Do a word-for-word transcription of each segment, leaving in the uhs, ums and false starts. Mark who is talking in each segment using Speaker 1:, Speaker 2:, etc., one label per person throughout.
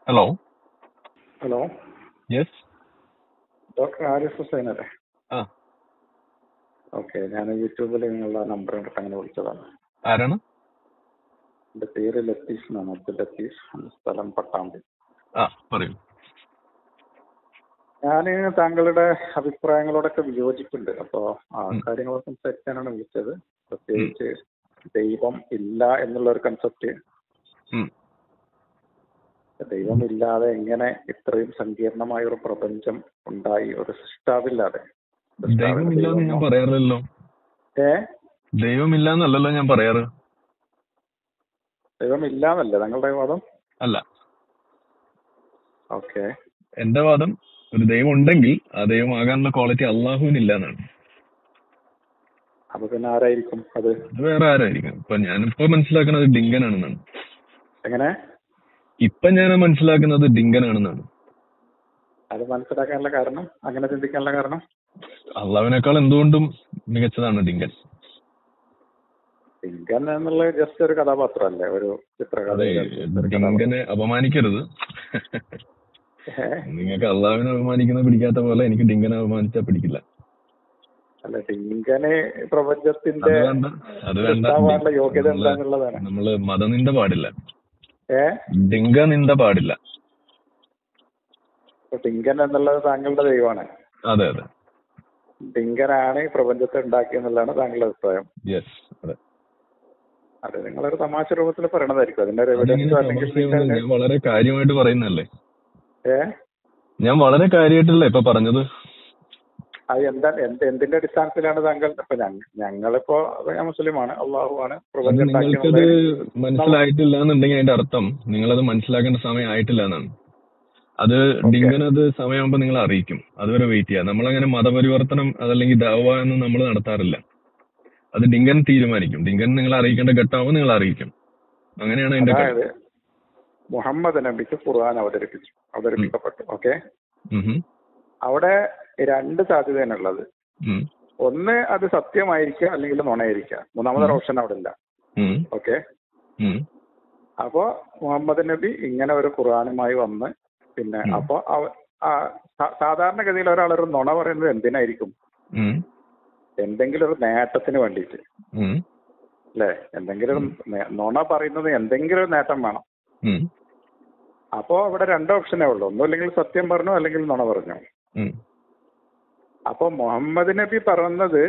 Speaker 1: Hello.
Speaker 2: Hello,
Speaker 1: yes.
Speaker 2: Doctor Arif Hussain അല്ലേ?
Speaker 1: ആ,
Speaker 2: okay, ഞാൻ യൂട്യൂബിൽ നിന്നുള്ള നമ്പർ കണ്ടിട്ട് അങ്ങനെ വിളിച്ചതാണ്.
Speaker 1: ആരാണ്?
Speaker 2: എൻ്റെ പേര് ലത്തീഫ് എന്നാണ്, അബ്ദുൽ ലത്തീഫ്, സ്ഥലം പട്ടാമ്പി.
Speaker 1: ആ, പറയൂ.
Speaker 2: ഞാൻ താങ്കളുടെ അഭിപ്രായങ്ങളോടൊക്കെ വിയോജിപ്പുണ്ട്. അപ്പോൾ ആ
Speaker 1: ഉം,
Speaker 2: കാര്യങ്ങളൊക്കെ സംസാരിക്കാനാണ് വിളിച്ചത്.
Speaker 1: ഉം,
Speaker 2: പ്രത്യേകിച്ച് ദൈവം ഇല്ല എന്നുള്ള ഒരു കൺസെപ്റ്റ്.
Speaker 1: ഉം.
Speaker 2: ദൈവമില്ലാതെ എങ്ങനെ ഇത്രയും സങ്കീർണമായ ഒരു പ്രപഞ്ചം ഉണ്ടായി? ഒരു സൃഷ്ടാവില്ലാതെ. സൃഷ്ടാവിന്
Speaker 1: ദൈവമില്ലാന്ന് ഞാൻ
Speaker 2: ദൈവമോ?
Speaker 1: പറയാറില്ലല്ലോ.
Speaker 2: ഏ
Speaker 1: ദൈവമില്ലാന്നല്ലല്ലോ ഞാൻ പറയാറ്.
Speaker 2: ദൈവമില്ലാന്നല്ലേ താങ്കളുടെ വാദം?
Speaker 1: അല്ല,
Speaker 2: ഓക്കെ.
Speaker 1: എന്റെ വാദം ഒരു ദൈവം ഉണ്ടെങ്കിൽ ആ ദൈവം ആകാനുള്ള ക്വാളിറ്റി അള്ളാഹുവിനില്ല എന്നാണ്.
Speaker 2: അപ്പൊ പിന്നെ ആരായിരിക്കും അത്?
Speaker 1: അത് വേറെ ആരായിരിക്കും. ഇപ്പൊ ഞാനിപ്പോ മനസ്സിലാക്കുന്നത് ഡിങ്കനാണെന്നാണ്.
Speaker 2: എങ്ങനെ?
Speaker 1: ഇപ്പൊ ഞാൻ മനസ്സിലാക്കുന്നത് ഡിങ്കനാണെന്നാണ്.
Speaker 2: അത് മനസ്സിലാക്കാനുള്ള കാരണം, അങ്ങനെ ചിന്തിക്കാനുള്ള കാരണം?
Speaker 1: അള്ളാഹുവിനേക്കാൾ എന്തുകൊണ്ടും മികച്ചതാണ് ഡിങ്കൻ.
Speaker 2: ഡിങ്കൻ എന്നുള്ള ജസ്റ്റ് ഒരു കഥാപാത്രമല്ലേ, ഒരു
Speaker 1: അതെ,
Speaker 2: ചിത്രകഥയിലെ ഒരു കഥാപാത്രം.
Speaker 1: ഡിങ്കനെ അപമാനിക്കരുത്.
Speaker 2: ഏ?
Speaker 1: നിങ്ങൾക്ക് അള്ളാഹുവിനെ അപമാനിക്കുന്നത് പിടിക്കാത്ത പോലെ എനിക്ക് ഡിങ്കനെ അപമാനിച്ചാൽ പിടിക്കില്ല.
Speaker 2: അല്ല, ഡിങ്കന് പ്രപഞ്ചത്തിന്റെ
Speaker 1: അത് വേണ്ട, അത് വേണ്ട.
Speaker 2: സൃഷ്ടാവാനുള്ള യോഗ്യത
Speaker 1: നമ്മള്
Speaker 2: എന്താന്നുള്ളതാണ്.
Speaker 1: നമ്മള് മതനിന്ദ പാടില്ല,
Speaker 2: ഏ
Speaker 1: ഡിങ്ക നിന്ദ പാടില്ല.
Speaker 2: അപ്പൊ ഡിങ്കൻ എന്നുള്ളത് താങ്കളുടെ ദൈവമാണ്.
Speaker 1: അതെ അതെ,
Speaker 2: ഡിങ്കനാണ് ഈ പ്രപഞ്ചത്തെ ഉണ്ടാക്കിയെന്നുള്ളതാണ് താങ്കളുടെ അഭിപ്രായം.
Speaker 1: യെസ്, അതെ.
Speaker 2: അത് നിങ്ങളൊരു തമാശ രൂപത്തിൽ പറയണതായിരിക്കും. അതിന്റെ ഒരു
Speaker 1: അതിങ്ങനെ
Speaker 2: എവിഡൻസ് അല്ലെങ്കിൽ
Speaker 1: തമാശയൊന്നും,
Speaker 2: നിങ്ങൾക്ക്
Speaker 1: ഞാൻ വളരെ കാര്യമായിട്ട് പറയുന്നല്ലേ.
Speaker 2: ഏ
Speaker 1: ഞാൻ വളരെ കാര്യമായിട്ടല്ലേ ഇപ്പൊ പറഞ്ഞത്.
Speaker 2: അത് എന്താ എന്ത് എന്തിന്റെ അടിസ്ഥാനത്തിലാണ് താങ്കൾ? ഇപ്പൊ ഞങ്ങ- ഞങ്ങളിപ്പോ ഞാൻ മുസ്ലിമാണ്, അള്ളാഹുവാണ്
Speaker 1: അത്
Speaker 2: പ്രപഞ്ചം
Speaker 1: നിങ്ങൾക്കത്
Speaker 2: ഉണ്ടാക്കിയെന്നുള്ളത്.
Speaker 1: മനസ്സിലായിട്ടില്ല എന്നുണ്ടെങ്കിൽ അതിന്റെ അർത്ഥം നിങ്ങളത് മനസ്സിലാക്കേണ്ട സമയം ആയിട്ടില്ല എന്നാണ്. അത്
Speaker 2: ഓക്കെ.
Speaker 1: ഡിങ്കനത് സമയമാകുമ്പോൾ നിങ്ങൾ അറിയിക്കും. അതുവരെ വെയിറ്റ് ചെയ്യാം. നമ്മളങ്ങനെ മതപരിവർത്തനം അതല്ലെങ്കിൽ ദഅവ എന്നും നമ്മൾ നടത്താറില്ല. അത് ഡിങ്കൻ തീരുമാനിക്കും. ഡിങ്കൻ നിങ്ങളെ അറിയിക്കേണ്ട ഘട്ടമാകുമ്പോൾ നിങ്ങൾ അറിയിക്കും. അങ്ങനെയാണ് അതിന്റെ കളി.
Speaker 2: അതായത് മുഹമ്മദ് നബിക്ക് ഖുർആൻ അവതരിപ്പിച്ചു അവതരിപ്പിക്കപ്പെട്ടു. ഓക്കെ.
Speaker 1: ഉം.
Speaker 2: അവിടെ രണ്ട് സാധ്യതയാണുള്ളത്.
Speaker 1: ഉം.
Speaker 2: ഒന്ന്, അത് സത്യമായിരിക്കുക അല്ലെങ്കിൽ നുണയായിരിക്കുക. മൂന്നാമതൊരു ഓപ്ഷൻ അവിടെ ഇല്ല.
Speaker 1: ഉം.
Speaker 2: ഓക്കെ.
Speaker 1: ഉം.
Speaker 2: അപ്പോ മുഹമ്മദ് നബി ഇങ്ങനെ ഒരു ഖുർആനുമായി വന്ന് പിന്നെ
Speaker 1: ഉം.
Speaker 2: അപ്പോ അവ- ആ സാ- സാധാരണഗതിയിൽ ഒരാളൊരു നുണ പറയുന്നത് എന്തിനായിരിക്കും?
Speaker 1: ഉം.
Speaker 2: എന്തെങ്കിലും ഒരു നേട്ടത്തിന് വേണ്ടിയിട്ട്
Speaker 1: ഉം.
Speaker 2: അല്ലേ? എന്തെങ്കിലും ഒരു നേ- നുണ പറയുന്നത് എന്തെങ്കിലും ഒരു നേട്ടം വേണം.
Speaker 1: ഉം.
Speaker 2: അപ്പോ അവിടെ രണ്ട് ഓപ്ഷനേ ഉള്ളൂ. ഒന്നുമില്ലെങ്കിൽ സത്യം പറഞ്ഞു, അല്ലെങ്കിൽ നുണ പറഞ്ഞു.
Speaker 1: ഉം.
Speaker 2: അപ്പൊ മുഹമ്മദ് നബി പറഞ്ഞത്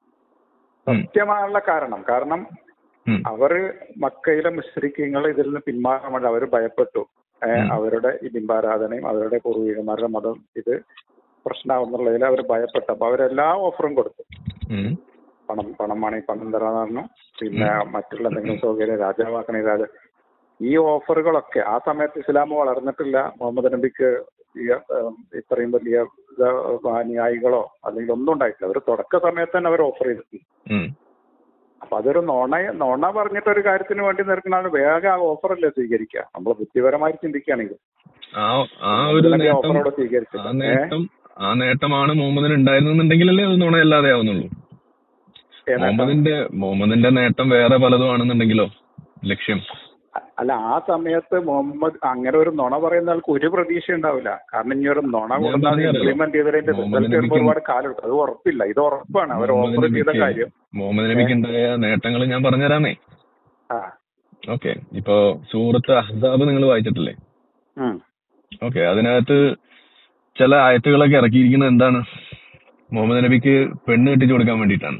Speaker 1: ഉം.
Speaker 2: സത്യമായുള്ള കാരണം കാരണം
Speaker 1: ഉം.
Speaker 2: അവര് മക്കയിലെ മുശ്രിക്കീങ്ങൾ ഇതിൽ നിന്ന് പിന്മാറാൻ വേണ്ടി അവർ ഭയപ്പെട്ടു. ഏഹ്
Speaker 1: ഉം.
Speaker 2: അവരുടെ ഈ ബിംബാരാധനയും അവരുടെ പൂർവികന്മാരുടെ മതം ഇത് പ്രശ്നമാവുന്നുള്ളതിൽ അവർ ഭയപ്പെട്ടു. അപ്പൊ അവരെല്ലാ ഓഫറും കൊടുത്തു.
Speaker 1: ഉം.
Speaker 2: പണം പണം വേണമെങ്കിൽ പണം തരാന്ന് പറഞ്ഞു. പിന്നെ മറ്റുള്ള എന്തെങ്കിലും സൗകര്യം, രാജാവാക്കണേ രാജ ഈ ഓഫറുകളൊക്കെ ആ സമയത്ത് ഇസ്ലാം വളർന്നിട്ടില്ല. മുഹമ്മദ് നബിക്ക് ഈ ഏഹ്, ഇത്രയും വലിയ ഇത് അനുയായികളോ അല്ലെങ്കിൽ ഒന്നും ഉണ്ടായിട്ടില്ല. അവർ തുടക്ക സമയത്ത് തന്നെ അവർ ഓഫർ ചെയ്തിട്ടുണ്ട്.
Speaker 1: ഉം.
Speaker 2: അപ്പൊ അതൊരു നുണ നുണ പറഞ്ഞിട്ട് ഒരു കാര്യത്തിന് വേണ്ടി നിൽക്കണ വേഗം ആ ഓഫറല്ലേ സ്വീകരിക്കുക. നമ്മൾ ബുദ്ധിപരമായി ചിന്തിക്കുകയാണെങ്കിൽ
Speaker 1: ആ ആ ഒരു
Speaker 2: മുഹമ്മദ് നബി
Speaker 1: നേട്ടം,
Speaker 2: ഓഫറോട്
Speaker 1: ആ
Speaker 2: സ്വീകരിച്ചില്ല. ഏഹ്
Speaker 1: നേട്ടം ആ നേട്ടമാണ് മുഹമ്മദിന് ഉണ്ടായിരുന്നുണ്ടെങ്കിലല്ലേ അത് നുണയല്ലാതെ ആവുന്നുള്ളൂ.
Speaker 2: ഏ നേട്ടം?
Speaker 1: മുഹമ്മദിന്റെ മുഹമ്മദിന്റെ നേട്ടം വേറെ പലതും ആണെന്നുണ്ടെങ്കിലോ ലക്ഷ്യം.
Speaker 2: അല്ല, ആ സമയത്ത് മുഹമ്മദ് അങ്ങനെ ഒരു നുണ പറയുന്ന ആൾക്ക് ഒരു പ്രതീക്ഷ ഉണ്ടാവില്ല. കാരണം ഇനി ഒരു നുണ
Speaker 1: ഞാൻ
Speaker 2: കൊടുത്താൽ
Speaker 1: പറഞ്ഞുതരാലോ.
Speaker 2: ഇംപ്ലിമെന്റ് ചെയ്തതിന്റെ
Speaker 1: മുഹമ്മദ്
Speaker 2: റിസൾട്ട് വരുമ്പോൾ
Speaker 1: നബിക്ക്
Speaker 2: ഒരുപാട് കാലം എടുക്കും. അത് ഉറപ്പില്ല. ഇത് ഉറപ്പാണ്. അവർ
Speaker 1: മുഹമ്മദ്
Speaker 2: ഓഫർ ചെയ്ത
Speaker 1: നബിക്ക്
Speaker 2: കാര്യം.
Speaker 1: മുഹമ്മദ് നബിക്ക് ഉണ്ടായ നേട്ടങ്ങൾ ഞാൻ പറഞ്ഞുതരാമേ.
Speaker 2: ആ
Speaker 1: ഓക്കെ. ഇപ്പോ സൂറത്ത് അഹ്സാബ് നിങ്ങൾ വായിച്ചിട്ടില്ലേ?
Speaker 2: ഉം.
Speaker 1: ഓക്കെ. അതിനകത്ത് ചില ആയത്തുകളൊക്കെ ഇറക്കിയിരിക്കുന്നത് എന്താണ്? മുഹമ്മദ് നബിക്ക് പെണ്ണ് കെട്ടിച്ചു കൊടുക്കാൻ വേണ്ടിയിട്ടാണ്.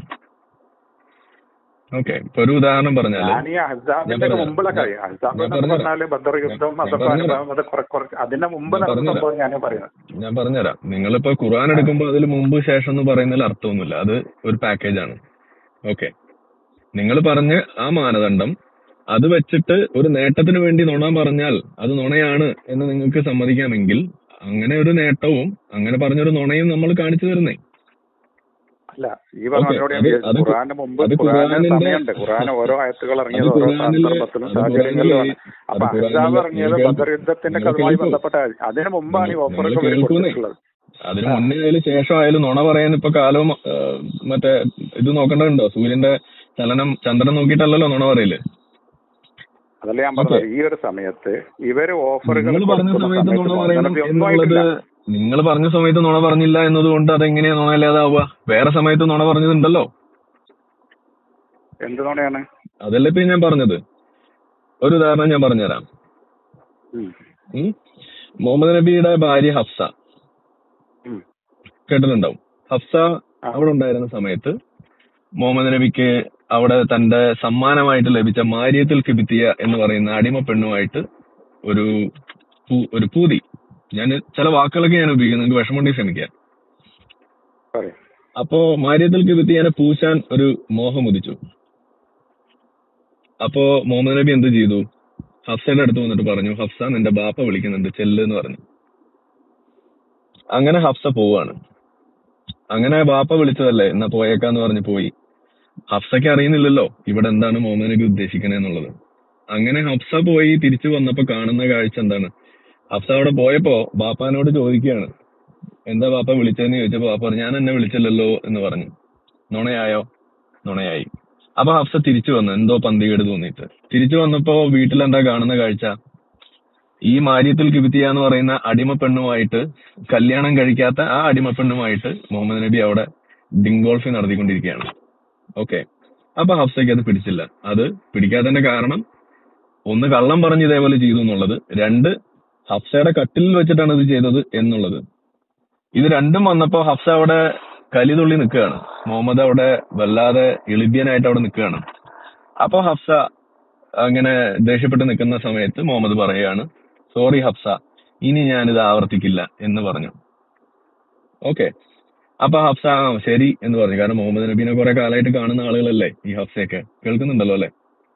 Speaker 1: ഓക്കെ. ഇപ്പൊ ഒരു ഉദാഹരണം പറഞ്ഞാല്
Speaker 2: ഞാൻ ഈ
Speaker 1: ഞാൻ
Speaker 2: അഹ്സാബിന്റെ
Speaker 1: പറഞ്ഞുതരാം.
Speaker 2: മുമ്പുള്ള
Speaker 1: ഞാൻ
Speaker 2: കാര്യം അഹ്സാബ്
Speaker 1: ഞാൻ
Speaker 2: എന്നൊക്കെ
Speaker 1: പറഞ്ഞുതരാം
Speaker 2: പറഞ്ഞാല് ബദർ യുദ്ധം
Speaker 1: ഞാൻ
Speaker 2: അതൊക്കെ
Speaker 1: പറഞ്ഞുതരാം
Speaker 2: അനുഭവം അത് കുറെ കുറച്ച് അതിന്റെ മുമ്പ്
Speaker 1: ഞാൻ
Speaker 2: നടന്ന
Speaker 1: പറഞ്ഞുതരാം
Speaker 2: സംഭവം ഞാനേ പറയുന്നത്.
Speaker 1: ഞാൻ പറഞ്ഞുതരാം. നിങ്ങളിപ്പോ ഖുർആൻ എടുക്കുമ്പോൾ അതിൽ മുമ്പ് ശേഷം എന്ന് പറയുന്നതിൽ അർത്ഥമൊന്നുമില്ല. അത് ഒരു പാക്കേജ് ആണ്. ഓക്കെ. നിങ്ങൾ പറഞ്ഞ് ആ മാനദണ്ഡം അത് വെച്ചിട്ട് ഒരു നേട്ടത്തിന് വേണ്ടി നുണ പറഞ്ഞാൽ അത് നുണയാണ് എന്ന് നിങ്ങൾക്ക് സമ്മതിക്കാമെങ്കിൽ അങ്ങനെ ഒരു നേട്ടവും അങ്ങനെ പറഞ്ഞൊരു നുണയും നമ്മൾ കാണിച്ചു തരുന്നേ.
Speaker 2: അല്ല, ഈ
Speaker 1: ഓക്കെ.
Speaker 2: പറഞ്ഞോട് ഞാൻ
Speaker 1: അത്
Speaker 2: വിചാരിച്ചു
Speaker 1: അത്
Speaker 2: ഖുറാന്റെ മുമ്പ്
Speaker 1: അത്
Speaker 2: ഖുറാന്
Speaker 1: ഖുർആനിന്റെ
Speaker 2: സമയമുണ്ട്. ഖുറാൻ ഓരോ ആയത്തുകൾ
Speaker 1: അത്
Speaker 2: ഇറങ്ങിയത് ഓരോ
Speaker 1: ഖുർആനില്
Speaker 2: സന്ദർഭത്തിലും
Speaker 1: അത് ഖുർആനില്
Speaker 2: സാഹചര്യങ്ങളിലുമാണ്.
Speaker 1: അത്
Speaker 2: അപ്പൊ അഹ്സാബ്
Speaker 1: ഖുർആനില്
Speaker 2: ഇറങ്ങിയത്
Speaker 1: നിങ്ങൾ
Speaker 2: ബദർ
Speaker 1: കേൾക്കൂ
Speaker 2: യുദ്ധത്തിന്റെ
Speaker 1: നിങ്ങൾ
Speaker 2: കഥയുമായി
Speaker 1: കേൾക്കൂ
Speaker 2: ബന്ധപ്പെട്ട കാര്യം. അതിന് മുമ്പാണ് ഈ
Speaker 1: നിങ്ങൾ
Speaker 2: ഓഫറൊക്കെ ഇവർ
Speaker 1: കേൾക്കൂന്നേ.
Speaker 2: കൊടുത്തിട്ടുള്ളത്.
Speaker 1: അതിന്
Speaker 2: ആ
Speaker 1: മുന്നേ ആയാലും ശേഷം ആയാലും നുണ പറയാൻ ഇപ്പൊ കാലവും ആ, മറ്റേ ഇത് നോക്കേണ്ടതുണ്ടോ? സൂര്യന്റെ ചലനം ചന്ദ്രൻ നോക്കിയിട്ടല്ലല്ലോ നുണ പറയല്.
Speaker 2: അതല്ല ഞാൻ പറഞ്ഞത്. ഈ ഒരു സമയത്ത് ഇവര് ഓഫറുകൾ
Speaker 1: നിങ്ങൾ പറഞ്ഞ സമയത്ത് നുണ പറയണം എന്നുള്ളത്, നിങ്ങൾ പറഞ്ഞ സമയത്ത് നുണ പറഞ്ഞില്ല എന്നതുകൊണ്ട് അതെങ്ങനെയാ നുണ ഇല്ലാതാവുക? വേറെ സമയത്ത് നുണ പറഞ്ഞതുണ്ടല്ലോ.
Speaker 2: എന്ത് നുണയാണ്?
Speaker 1: അതല്ലേ ഇപ്പൊ ഞാൻ പറഞ്ഞത്. ഒരു ഉദാഹരണം ഞാൻ പറഞ്ഞുതരാം. ഉം. മുഹമ്മദ് നബിയുടെ ഭാര്യ ഹഫ്സ കേട്ടിട്ടുണ്ടാവും. ഹഫ്സ അവിടെ ഉണ്ടായിരുന്ന സമയത്ത് മുഹമ്മദ് നബിക്ക് അവിടെ തന്റെ സമ്മാനമായിട്ട് ലഭിച്ച മാരിയത്തുൽ കിബിത്തിയ എന്ന് പറയുന്ന അടിമ പെണ്ണുമായിട്ട് ഒരു ഒരു പൂതി, ഞാൻ ചില വാക്കുകളൊക്കെ ഞാൻ ഉപയോഗിക്കുന്നത്, നിങ്ങൾക്ക് വിഷമമുണ്ടെങ്കിൽ ക്ഷമിക്കാം. അപ്പോ മാരിയത്തുൽ കിബിത്തിയനെ പൂശാൻ ഒരു മോഹം ഉദിച്ചു. അപ്പോ മുഹമ്മദ് നബി എന്ത് ചെയ്തു? ഹഫ്സയുടെ അടുത്ത് വന്നിട്ട് പറഞ്ഞു, ഹഫ്സ നിന്റെ ബാപ്പ വിളിക്കുന്നുണ്ട്, ചെല്ല് എന്ന് പറഞ്ഞു. അങ്ങനെ ഹഫ്സ പോവാണ്. അങ്ങനെ ബാപ്പ വിളിച്ചതല്ലേ, എന്നാ പോയേക്കാന്ന് പറഞ്ഞ് പോയി. ഹഫ്സയ്ക്ക് അറിയുന്നില്ലല്ലോ ഇവിടെ എന്താണ് മുഹമ്മദ് നബി ഉദ്ദേശിക്കണെന്നുള്ളത്. അങ്ങനെ ഹഫ്സ പോയി തിരിച്ചു വന്നപ്പോ കാണുന്ന കാഴ്ച എന്താണ്? ഹഫ്സ അവിടെ പോയപ്പോ ബാപ്പാനോട് ചോദിക്കുകയാണ്, എന്താ ബാപ്പ വിളിച്ചതെന്ന് ചോദിച്ചപ്പോ ബാപ്പ പറഞ്ഞു, ഞാൻ എന്നെ വിളിച്ചില്ലല്ലോ എന്ന് പറഞ്ഞു. നുണയായോ? നുണയായി. അപ്പൊ ഹഫ്സ തിരിച്ചു വന്നു, എന്തോ പന്തികേട് തോന്നിയിട്ട് തിരിച്ചു വന്നപ്പോ വീട്ടിലെന്താ കാണുന്ന കാഴ്ച? ഈ മാരിയത്തുൽ കിബിത്തിയ എന്ന് പറയുന്ന അടിമ പെണ്ണുമായിട്ട്, കല്യാണം കഴിക്കാത്ത ആ അടിമ പെണ്ണുമായിട്ട് മുഹമ്മദ് നബി അവിടെ ഡിങ്കോൾഫി നടത്തിക്കൊണ്ടിരിക്കുകയാണ്. ഓക്കെ. അപ്പൊ ഹഫ്സയ്ക്ക് അത് പിടിച്ചില്ല. അത് പിടിക്കാത്തതിന്റെ കാരണം ഒന്ന്, കള്ളം പറഞ്ഞ് ഇതേപോലെ ചെയ്തു എന്നുള്ളത്, രണ്ട്, ഹഫ്സയുടെ കട്ടിലിൽ വെച്ചിട്ടാണ് ഇത് ചെയ്തത് എന്നുള്ളത്. ഇത് രണ്ടും വന്നപ്പോ ഹഫ്സ അവിടെ കലിതുള്ളി നിൽക്കുകയാണ്. മുഹമ്മദ് അവിടെ വല്ലാതെ എളിബ്യനായിട്ട് അവിടെ നിൽക്കുകയാണ്. അപ്പൊ ഹഫ്സ അങ്ങനെ ദേഷ്യപ്പെട്ട് നിൽക്കുന്ന സമയത്ത് മുഹമ്മദ് പറയുകയാണ്, സോറി ഹഫ്സ, ഇനി ഞാനിത് ആവർത്തിക്കില്ല എന്ന് പറഞ്ഞു. ഓക്കെ. അപ്പൊ ഹഫ്സ ശരി എന്ന് പറഞ്ഞു. കാരണം മുഹമ്മദ് നബീനെ കുറെ കാലമായിട്ട് കാണുന്ന ആളുകളല്ലേ ഈ ഹഫ്സയൊക്കെ. കേൾക്കുന്നുണ്ടല്ലോ അല്ലെ?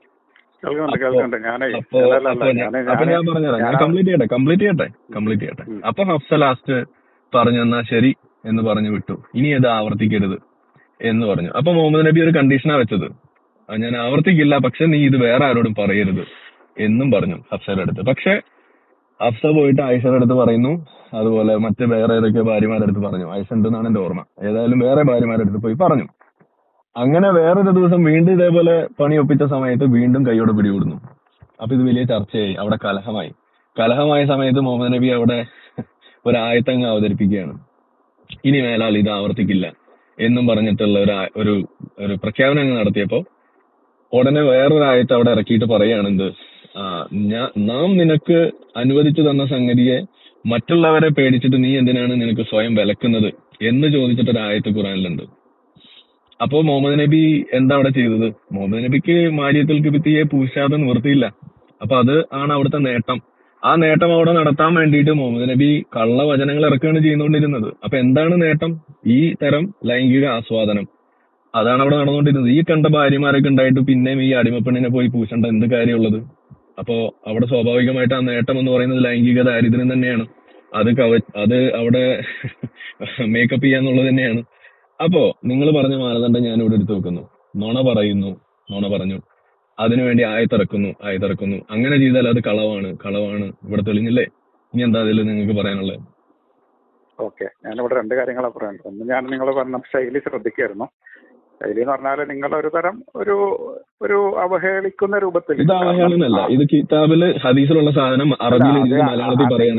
Speaker 1: അപ്പൊ അപ്പൊ ഞാൻ പറഞ്ഞുതരാം, ഞാൻ കംപ്ലീറ്റ് ചെയ്യട്ടെ കംപ്ലീറ്റ് ചെയ്യട്ടെ കംപ്ലീറ്റ് ചെയ്യട്ടെ അപ്പൊ ഹഫ്സ ലാസ്റ്റ് പറഞ്ഞു, എന്നാ ശരി എന്ന് പറഞ്ഞു വിട്ടു, ഇനി ഇത് ആവർത്തിക്കരുത് എന്ന് പറഞ്ഞു. അപ്പൊ മുഹമ്മദ് നബി ഒരു കണ്ടീഷനാ വെച്ചത്, ഞാൻ ആവർത്തിക്കില്ല, പക്ഷെ നീ ഇത് വേറെ ആരോടും പറയരുത് എന്നും പറഞ്ഞു ഹഫ്സയുടെ അടുത്ത്. പക്ഷെ ഹഫ്സ പോയിട്ട് ആയിഷയുടെ അടുത്ത് പറയുന്നു, അതുപോലെ മറ്റ് വേറെ ഏതൊക്കെ ഭാര്യമാരുടെ അടുത്ത് പറഞ്ഞു. ആയിഷ ഉണ്ടെന്നാണ് എന്റെ ഓർമ്മ. ഏതായാലും വേറെ ഭാര്യമാരുടെ അടുത്ത് പോയി പറഞ്ഞു. അങ്ങനെ വേറൊരു ദിവസം വീണ്ടും ഇതേപോലെ പണി ഒപ്പിച്ച സമയത്ത് വീണ്ടും കൈയോടെ പിടികൂടുന്നു. അപ്പൊ ഇത് വലിയ ചർച്ചയായി, അവിടെ കലഹമായി. കലഹമായ സമയത്ത് മുഹമ്മദ് നബി അവിടെ ഒരു ആയത്തങ്ങ് അവതരിപ്പിക്കുകയാണ്, ഇനി മേലാൽ ഇത് ആവർത്തിക്കില്ല എന്നും പറഞ്ഞിട്ടുള്ള ഒരു ഒരു ഒരു പ്രഖ്യാപനം അങ്ങ് നടത്തിയപ്പോ ഉടനെ വേറൊരു ആയത്ത് അവിടെ ഇറക്കിയിട്ട് പറയാണ്, എന്ത്, ആ ഞാൻ നാം നിനക്ക് അനുവദിച്ചു തന്ന സംഗതിയെ മറ്റുള്ളവരെ പേടിച്ചിട്ട് നീ എന്തിനാണ് നിനക്ക് സ്വയം വിലക്കുന്നത് എന്ന് ചോദിച്ചിട്ടൊരു ആയത്ത് ഖുറാനിലുണ്ട്. അപ്പോ മുഹമ്മദ് നബി എന്താ അവിടെ ചെയ്തത്? മുഹമ്മദ് നബിക്ക് മാരിയത്തുൽ കിബിത്തിയെ പൂശാതെ നിവൃത്തിയില്ല. അപ്പൊ അത് ആണ് അവിടുത്തെ നേട്ടം. ആ നേട്ടം അവിടെ നടത്താൻ വേണ്ടിയിട്ട് മുഹമ്മദ് നബി കള്ളവചനങ്ങൾ ഇറക്കുകയാണ് ചെയ്തുകൊണ്ടിരുന്നത്. അപ്പൊ എന്താണ് നേട്ടം? ഈ തരം ലൈംഗിക ആസ്വാദനം അതാണ് അവിടെ നടന്നുകൊണ്ടിരുന്നത്. ഈ കണ്ട ഭാര്യമാരൊക്കെ ഉണ്ടായിട്ട് പിന്നെയും ഈ അടിമപ്പെണ്ണിനെ പോയി പൂശേണ്ട എന്ത് കാര്യമുള്ളത്? അപ്പോ അവിടെ സ്വാഭാവികമായിട്ട് ആ നേട്ടം എന്ന് പറയുന്നത് ലൈംഗിക ദാരിദ്ര്യം തന്നെയാണ്. അത് കവ അത് അവിടെ മേക്കപ്പ് ചെയ്യാന്നുള്ളത് തന്നെയാണ്. അപ്പോ നിങ്ങൾ പറഞ്ഞ മാനദണ്ഡം ഞാൻ ഇവിടെ എടുത്തു വെക്കുന്നു. നുണ പറയുന്നു, നുണ പറഞ്ഞു, അതിനുവേണ്ടി ആയത്തിറക്കുന്നു, ആയത്തിറക്കുന്നു. അങ്ങനെ ചെയ്താൽ അത് കളവാണ്, കളവാണ്. ഇവിടെ തെളിഞ്ഞില്ലേ? ഇനി എന്താ അതിൽ നിങ്ങൾക്ക് പറയാനുള്ളത്?
Speaker 2: ഓക്കെ, ഞാനിവിടെ രണ്ട് കാര്യങ്ങളാണ് പറയുന്നത്. ഒന്ന്, ഞാൻ നിങ്ങൾ പറഞ്ഞ ശൈലി ശ്രദ്ധിക്കായിരുന്നു. ശൈലി എന്ന് പറഞ്ഞാൽ നിങ്ങൾ ഒരു തരം ഒരു ഒരു അവഹേളിക്കുന്ന രൂപത്തിൽ.
Speaker 1: ഇത് അവഹേളനമല്ല, ഇത് കിതാബില് ഹദീസിലുള്ള സാധനം അറബിയിൽ മലയാളത്തിൽ പറയാൻ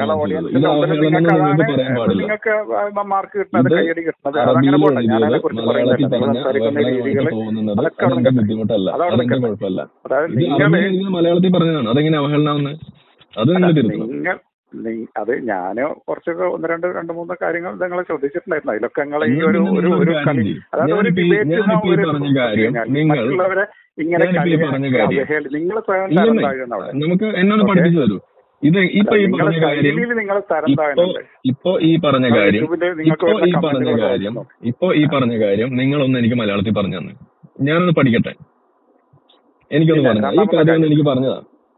Speaker 1: പാടില്ല.
Speaker 2: നിങ്ങൾക്ക് മാർക്ക് കിട്ടുന്നത്, കയ്യടി കിട്ടുന്നത്, അതങ്ങനെ പോട്ടെ. ഞാനതിനെ കുറിച്ച് പറയുന്നില്ല. രീതികൾ അതൊക്കെ
Speaker 1: ബുദ്ധിമുട്ടല്ല, അതെന്റെ കുഴപ്പമില്ല. മലയാളത്തിൽ പറഞ്ഞതാണ്, അതെങ്ങനെ അവഹേളനാവുന്നത്? അത് നിങ്ങൾ തിരുത്തണം.
Speaker 2: അത് ഞാന് കുറച്ചൊക്കെ ഒന്ന് രണ്ട് രണ്ട് മൂന്ന് കാര്യങ്ങൾ നിങ്ങൾ ശ്രദ്ധിച്ചിട്ടുണ്ടായിരുന്നു. അതിലൊക്കെ നിങ്ങൾ ഈ ഒരു ഒരു കളി, അതായത് ഒരു ഡിബേറ്റ് മറ്റുള്ളവരെ ഇങ്ങനെ നിങ്ങൾ സ്വയം തരം താഴുന്നവിടെ
Speaker 1: നമുക്ക് എന്നോട് പഠിപ്പിച്ചു തരൂ. ഇത് ഇപ്പൊ ഈ പറഞ്ഞ കാര്യം
Speaker 2: നിങ്ങൾ തരം താഴുന്നുണ്ട്.
Speaker 1: ഇപ്പൊ ഈ പറഞ്ഞ കാര്യം ഇപ്പൊ ഈ പറഞ്ഞ കാര്യം ഇപ്പൊ ഈ പറഞ്ഞ കാര്യം നിങ്ങളൊന്ന് എനിക്ക് മലയാളത്തിൽ പറഞ്ഞു തന്നെ, ഞാനൊന്ന് പഠിക്കട്ടെ. എനിക്കൊന്ന് പറഞ്ഞു, ഈ കഥ ഒന്ന് എനിക്ക് പറഞ്ഞതാ.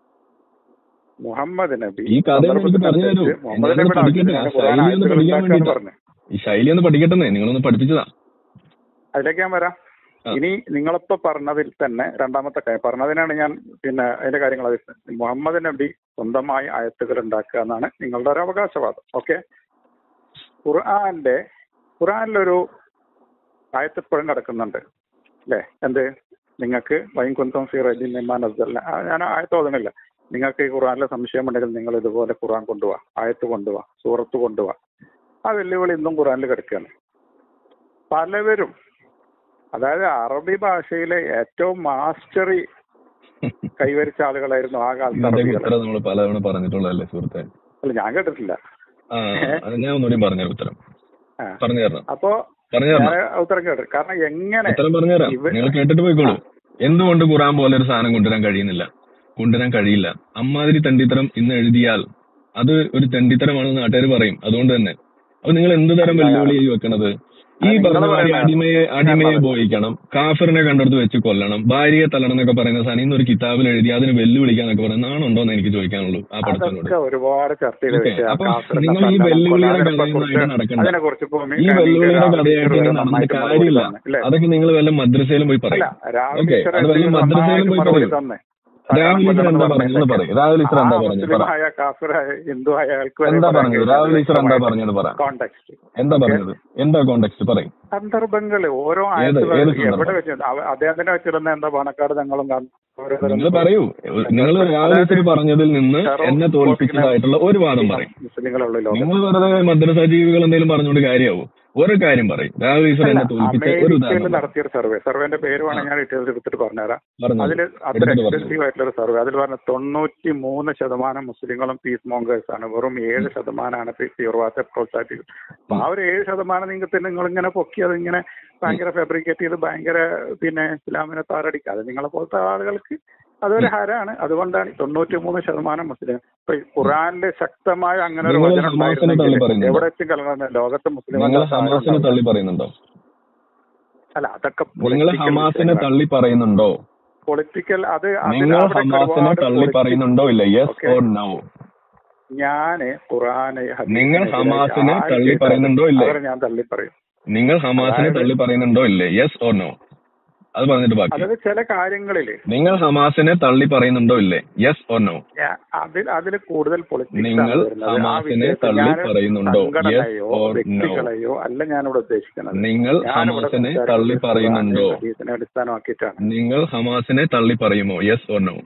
Speaker 2: മുഹമ്മദ് നബി
Speaker 1: ഈ കഥ എനിക്ക് പറഞ്ഞു തരൂ, പഠിക്കട്ടെ. ശൈലി ഒന്ന് പഠിക്കാൻ വേണ്ടിട്ടാ, ഈ ശൈലി ഒന്ന് പഠിക്കട്ടെ, നിങ്ങളൊന്ന് പഠിപ്പിച്ചതാ.
Speaker 2: അതിലേക്ക് ഞാൻ വരാം. ഇനി നിങ്ങളിപ്പോ പറഞ്ഞതിൽ തന്നെ രണ്ടാമത്തെ കാര്യം പറഞ്ഞതിനാണ് ഞാൻ പിന്നെ അതിന്റെ കാര്യങ്ങൾ. മുഹമ്മദ് നബി സ്വന്തമായി ആയത്തുകൾ ഉണ്ടാക്കുക എന്നാണ് നിങ്ങളുടെ ഒരു അവകാശവാദം. ഓക്കെ, ഖുർആന്റെ ഖുർആനിലൊരു ആയത്തിപ്പോഴും കിടക്കുന്നുണ്ട് അല്ലേ? എന്ത്? നിങ്ങൾക്ക് വൈകുന്തം ഫി റജി നിമ്മാൻ അബ്ദല്ല ഞാൻ ആയത്ത് ഓതുന്നില്ല. നിങ്ങൾക്ക് ഈ ഖുർആനിലെ സംശയമുണ്ടെങ്കിൽ നിങ്ങൾ ഇതുപോലെ ഖുർആൻ കൊണ്ടുപോവാ, ആയത്ത് കൊണ്ടുപോവാ, സൂറത്ത് കൊണ്ടുപോവാ. ആ വെല്ലുവിളി ഇന്നും ഖുർആനിൽ കിടക്കുകയാണ്. പലവരും, അതായത് അറബി ഭാഷയിലെ ഏറ്റവും മാസ്റ്ററി കൈവരിച്ച ആളുകളായിരുന്നു ആ കാലത്ത്.
Speaker 1: പലതവണ പറഞ്ഞിട്ടുള്ളതല്ലേ സുഹൃത്തെ?
Speaker 2: അല്ല, ഞാൻ കേട്ടിട്ടില്ല.
Speaker 1: ഞാൻ ഒന്നുകൂടി പറഞ്ഞു ഉത്തരം പറഞ്ഞു തരണം.
Speaker 2: അപ്പോ ഉത്തരം കേട്ടു. കാരണം എങ്ങനെ
Speaker 1: ഉത്തരം പറഞ്ഞുതരാം, നിങ്ങൾ കേട്ടിട്ട് പോയിക്കോളൂ. എന്തുകൊണ്ട് ഖുർആൻ പോലെ ഒരു സാധനം കൊണ്ടുവരാൻ കഴിയുന്നില്ല? കൊണ്ടുവരാൻ കഴിയില്ല. അമ്മാതിരി തെണ്ടിത്തരം ഇന്ന് എഴുതിയാൽ അത് ഒരു തെണ്ടിത്തരമാണെന്ന് നാട്ടുകാർ പറയും. അതുകൊണ്ട് തന്നെ അപ്പൊ നിങ്ങൾ എന്ത് തരം വെല്ലുവിളി വെക്കണത്? ഈ പറഞ്ഞ മാതിരി അടിമയെ അടിമയെ ബോധിക്കണം, കാഫിറിനെ കണ്ടെടുത്ത് വെച്ച് കൊല്ലണം, ഭാര്യയെ തല്ലണം എന്നൊക്കെ പറയുന്ന സാധനം ഇന്നൊരു കിതാബിൽ എഴുതി അതിന് വെല്ലുവിളിക്കാന്നൊക്കെ പറയുന്നത് നാണുണ്ടോ എന്ന് എനിക്ക് ചോദിക്കാനുള്ളൂ ആ പഠിത്തനോട്. അപ്പൊ നിങ്ങൾ ഈ വെല്ലുവിളിയുടെ കഥയുമായിട്ട് നടക്കണ്ട. ഈ വെല്ലുവിളിയുടെ കഥയായിട്ട് ഇനി നടന്നിട്ട് കാര്യമില്ല. അതൊക്കെ നിങ്ങൾ വല്ല മദ്രസയിലും പോയി പറയും. ഓക്കെ, അത് വല്ല മദ്രസയിലും പോയി പറയും. രാഹുൽ ഈശ്വർ എന്താ പറഞ്ഞത് പറയും. രാഹുൽ ഈശ്വർ എന്താ പറഞ്ഞത് പറ. എന്താ പറഞ്ഞത് രാഹുൽ ഈശ്വർ എന്താ പറഞ്ഞത് പറ. എന്താ പറഞ്ഞത്? എന്താ കോണ്ടെക്സ്റ്റ് പറയും.
Speaker 2: സന്ദർഭങ്ങള് ഓരോ എവിടെ വെച്ച് അദ്ദേഹത്തിനെ വെച്ചിരുന്ന എന്താ പാണക്കാട് ഞങ്ങളും
Speaker 1: നിങ്ങൾ പറയൂ. നിങ്ങൾ രാഹുൽ ഈശ്വർ പറഞ്ഞതിൽ നിന്ന് എന്നെ തോൽപ്പിച്ചതായിട്ടുള്ള ഒരു വാദം പറയും. നിങ്ങൾ വെറുതെ മദ്രസ ജീവികൾ എന്തെങ്കിലും പറഞ്ഞുകൊണ്ട് കാര്യമാവും. ഒരു കാര്യം പറയും. രാഹുൽ ഈശ്വർ എന്നെ തോൽപ്പിച്ച ഒരു ഉദാഹരണം
Speaker 2: നടത്തിയൊരു സർവേ സർവേന്റെ പേര് വേണമെങ്കിൽ ഞാൻ ഡീറ്റെയിൽസ് എടുത്തിട്ട് പറഞ്ഞുതരാം. അതിൽ അത്ര എക്സ്റ്റൻസീവ് ആയിട്ടുള്ള സർവേ. അതിൽ പറഞ്ഞ തൊണ്ണൂറ്റി മൂന്ന് ശതമാനം മുസ്ലിങ്ങളും പീസ് മോങ്കേഴ്സ് ആണ്. വെറും ഏഴ് ശതമാനമാണ് തീവ്രവാദത്തെ പ്രോത്സാഹിപ്പിക്കുന്നത്. അപ്പൊ ആ ഒരു ഏഴ് ശതമാനം നിങ്ങൾക്ക് നിങ്ങൾ ഇങ്ങനെ പൊക്കി അത് ഇങ്ങനെ ഭയങ്കര ഫാബ്രിക്കേറ്റ് ചെയ്ത് ഭയങ്കര പിന്നെ ഇസ്ലാമിനെ താറടിക്കുക, അത് നിങ്ങളെ പോലത്തെ ആളുകൾക്ക് അതൊരു ഹരാണ്. അതുകൊണ്ടാണ് തൊണ്ണൂറ്റി മൂന്ന് ശതമാനം മുസ്ലിം. ഇപ്പൊ ഖുറാനില് ശക്തമായ അങ്ങനെ ഒരു വചനം എവിടെ വെച്ചും കലർന്ന ലോകത്തെ മുസ്ലിം
Speaker 1: തള്ളി പറയുന്നുണ്ടോ?
Speaker 2: അല്ല, അതൊക്കെ
Speaker 1: ഹമാസിനെ തള്ളി പറയുന്നുണ്ടോ?
Speaker 2: പൊളിറ്റിക്കൽ അത്
Speaker 1: തള്ളി പറയുന്നുണ്ടോ ഇല്ല? Yes or no?
Speaker 2: ഞാന് ഖുറാന്
Speaker 1: നിങ്ങൾ ഹമാസിനെ തള്ളി പറയുന്നുണ്ടോ ഇല്ലേ?
Speaker 2: ഞാൻ തള്ളി പറയും.
Speaker 1: നിങ്ങൾ ഹമാസിനെ തള്ളി പറയുന്നുണ്ടോ ഇല്ലേ? Yes or no? അത് പറഞ്ഞിട്ട് ബാക്കി.
Speaker 2: അതായത് ചില കാര്യങ്ങളില്
Speaker 1: നിങ്ങൾ ഹമാസിനെ തള്ളി പറയുന്നുണ്ടോ ഇല്ലേ? Yes or no?
Speaker 2: അതിൽ അതിൽ കൂടുതൽ
Speaker 1: നിങ്ങൾ ഹമാസിനെ തള്ളി പറയുന്നുണ്ടോ? Yes or no?
Speaker 2: അല്ല ഞാനിവിടെ ഉദ്ദേശിക്കുന്നത്.
Speaker 1: നിങ്ങൾ ഹമാസിനെ തള്ളി പറയുന്നുണ്ടോ?
Speaker 2: അടിസ്ഥാനമാക്കിയിട്ടാണ്.
Speaker 1: നിങ്ങൾ ഹമാസിനെ തള്ളി പറയുമോ? Yes or no?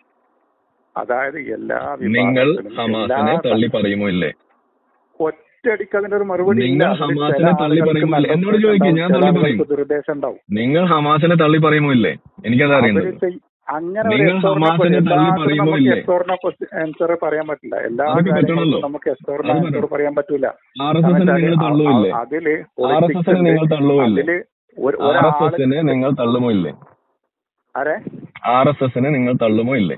Speaker 2: അതായത് എല്ലാ
Speaker 1: നിങ്ങൾ ഹമാസിനെ തള്ളി പറയുമോ ഇല്ലേ?
Speaker 2: ഒറ്റയടിക്ക് അതിന്റെ ഒരു മറുപടി.
Speaker 1: നിങ്ങൾ ഹമാസിനെ തള്ളി പറയുമോ ഇല്ലേ? എന്നോട് ചോദിക്കും, ഞാൻ തള്ളി പറയും. നിങ്ങൾ ഹമാസിനെ തള്ളി പറയുമോ ഇല്ലേ? എനിക്കത് അറിയുന്നത്. നിങ്ങൾ ഹമാസിനെ തള്ളി പറയുമോ ഇല്ലേ?
Speaker 2: ആൻസർ പറയാൻ പറ്റില്ല. എല്ലാ നമുക്ക് ആൻസർ പറയാൻ പറ്റൂല.
Speaker 1: ആർ എസ് എസിനെ നിങ്ങൾ തള്ളുമോ ഇല്ലേ?
Speaker 2: അതില്
Speaker 1: ആർ എസ് എസിനെ നിങ്ങൾ തള്ളുമോ ഇല്ലേ? ആർ എസ് എസിനെ നിങ്ങൾ തള്ളുമോ ഇല്ലേ?
Speaker 2: ആരെ?
Speaker 1: ആർ എസ് എസിനെ നിങ്ങൾ തള്ളുമോ ഇല്ലേ?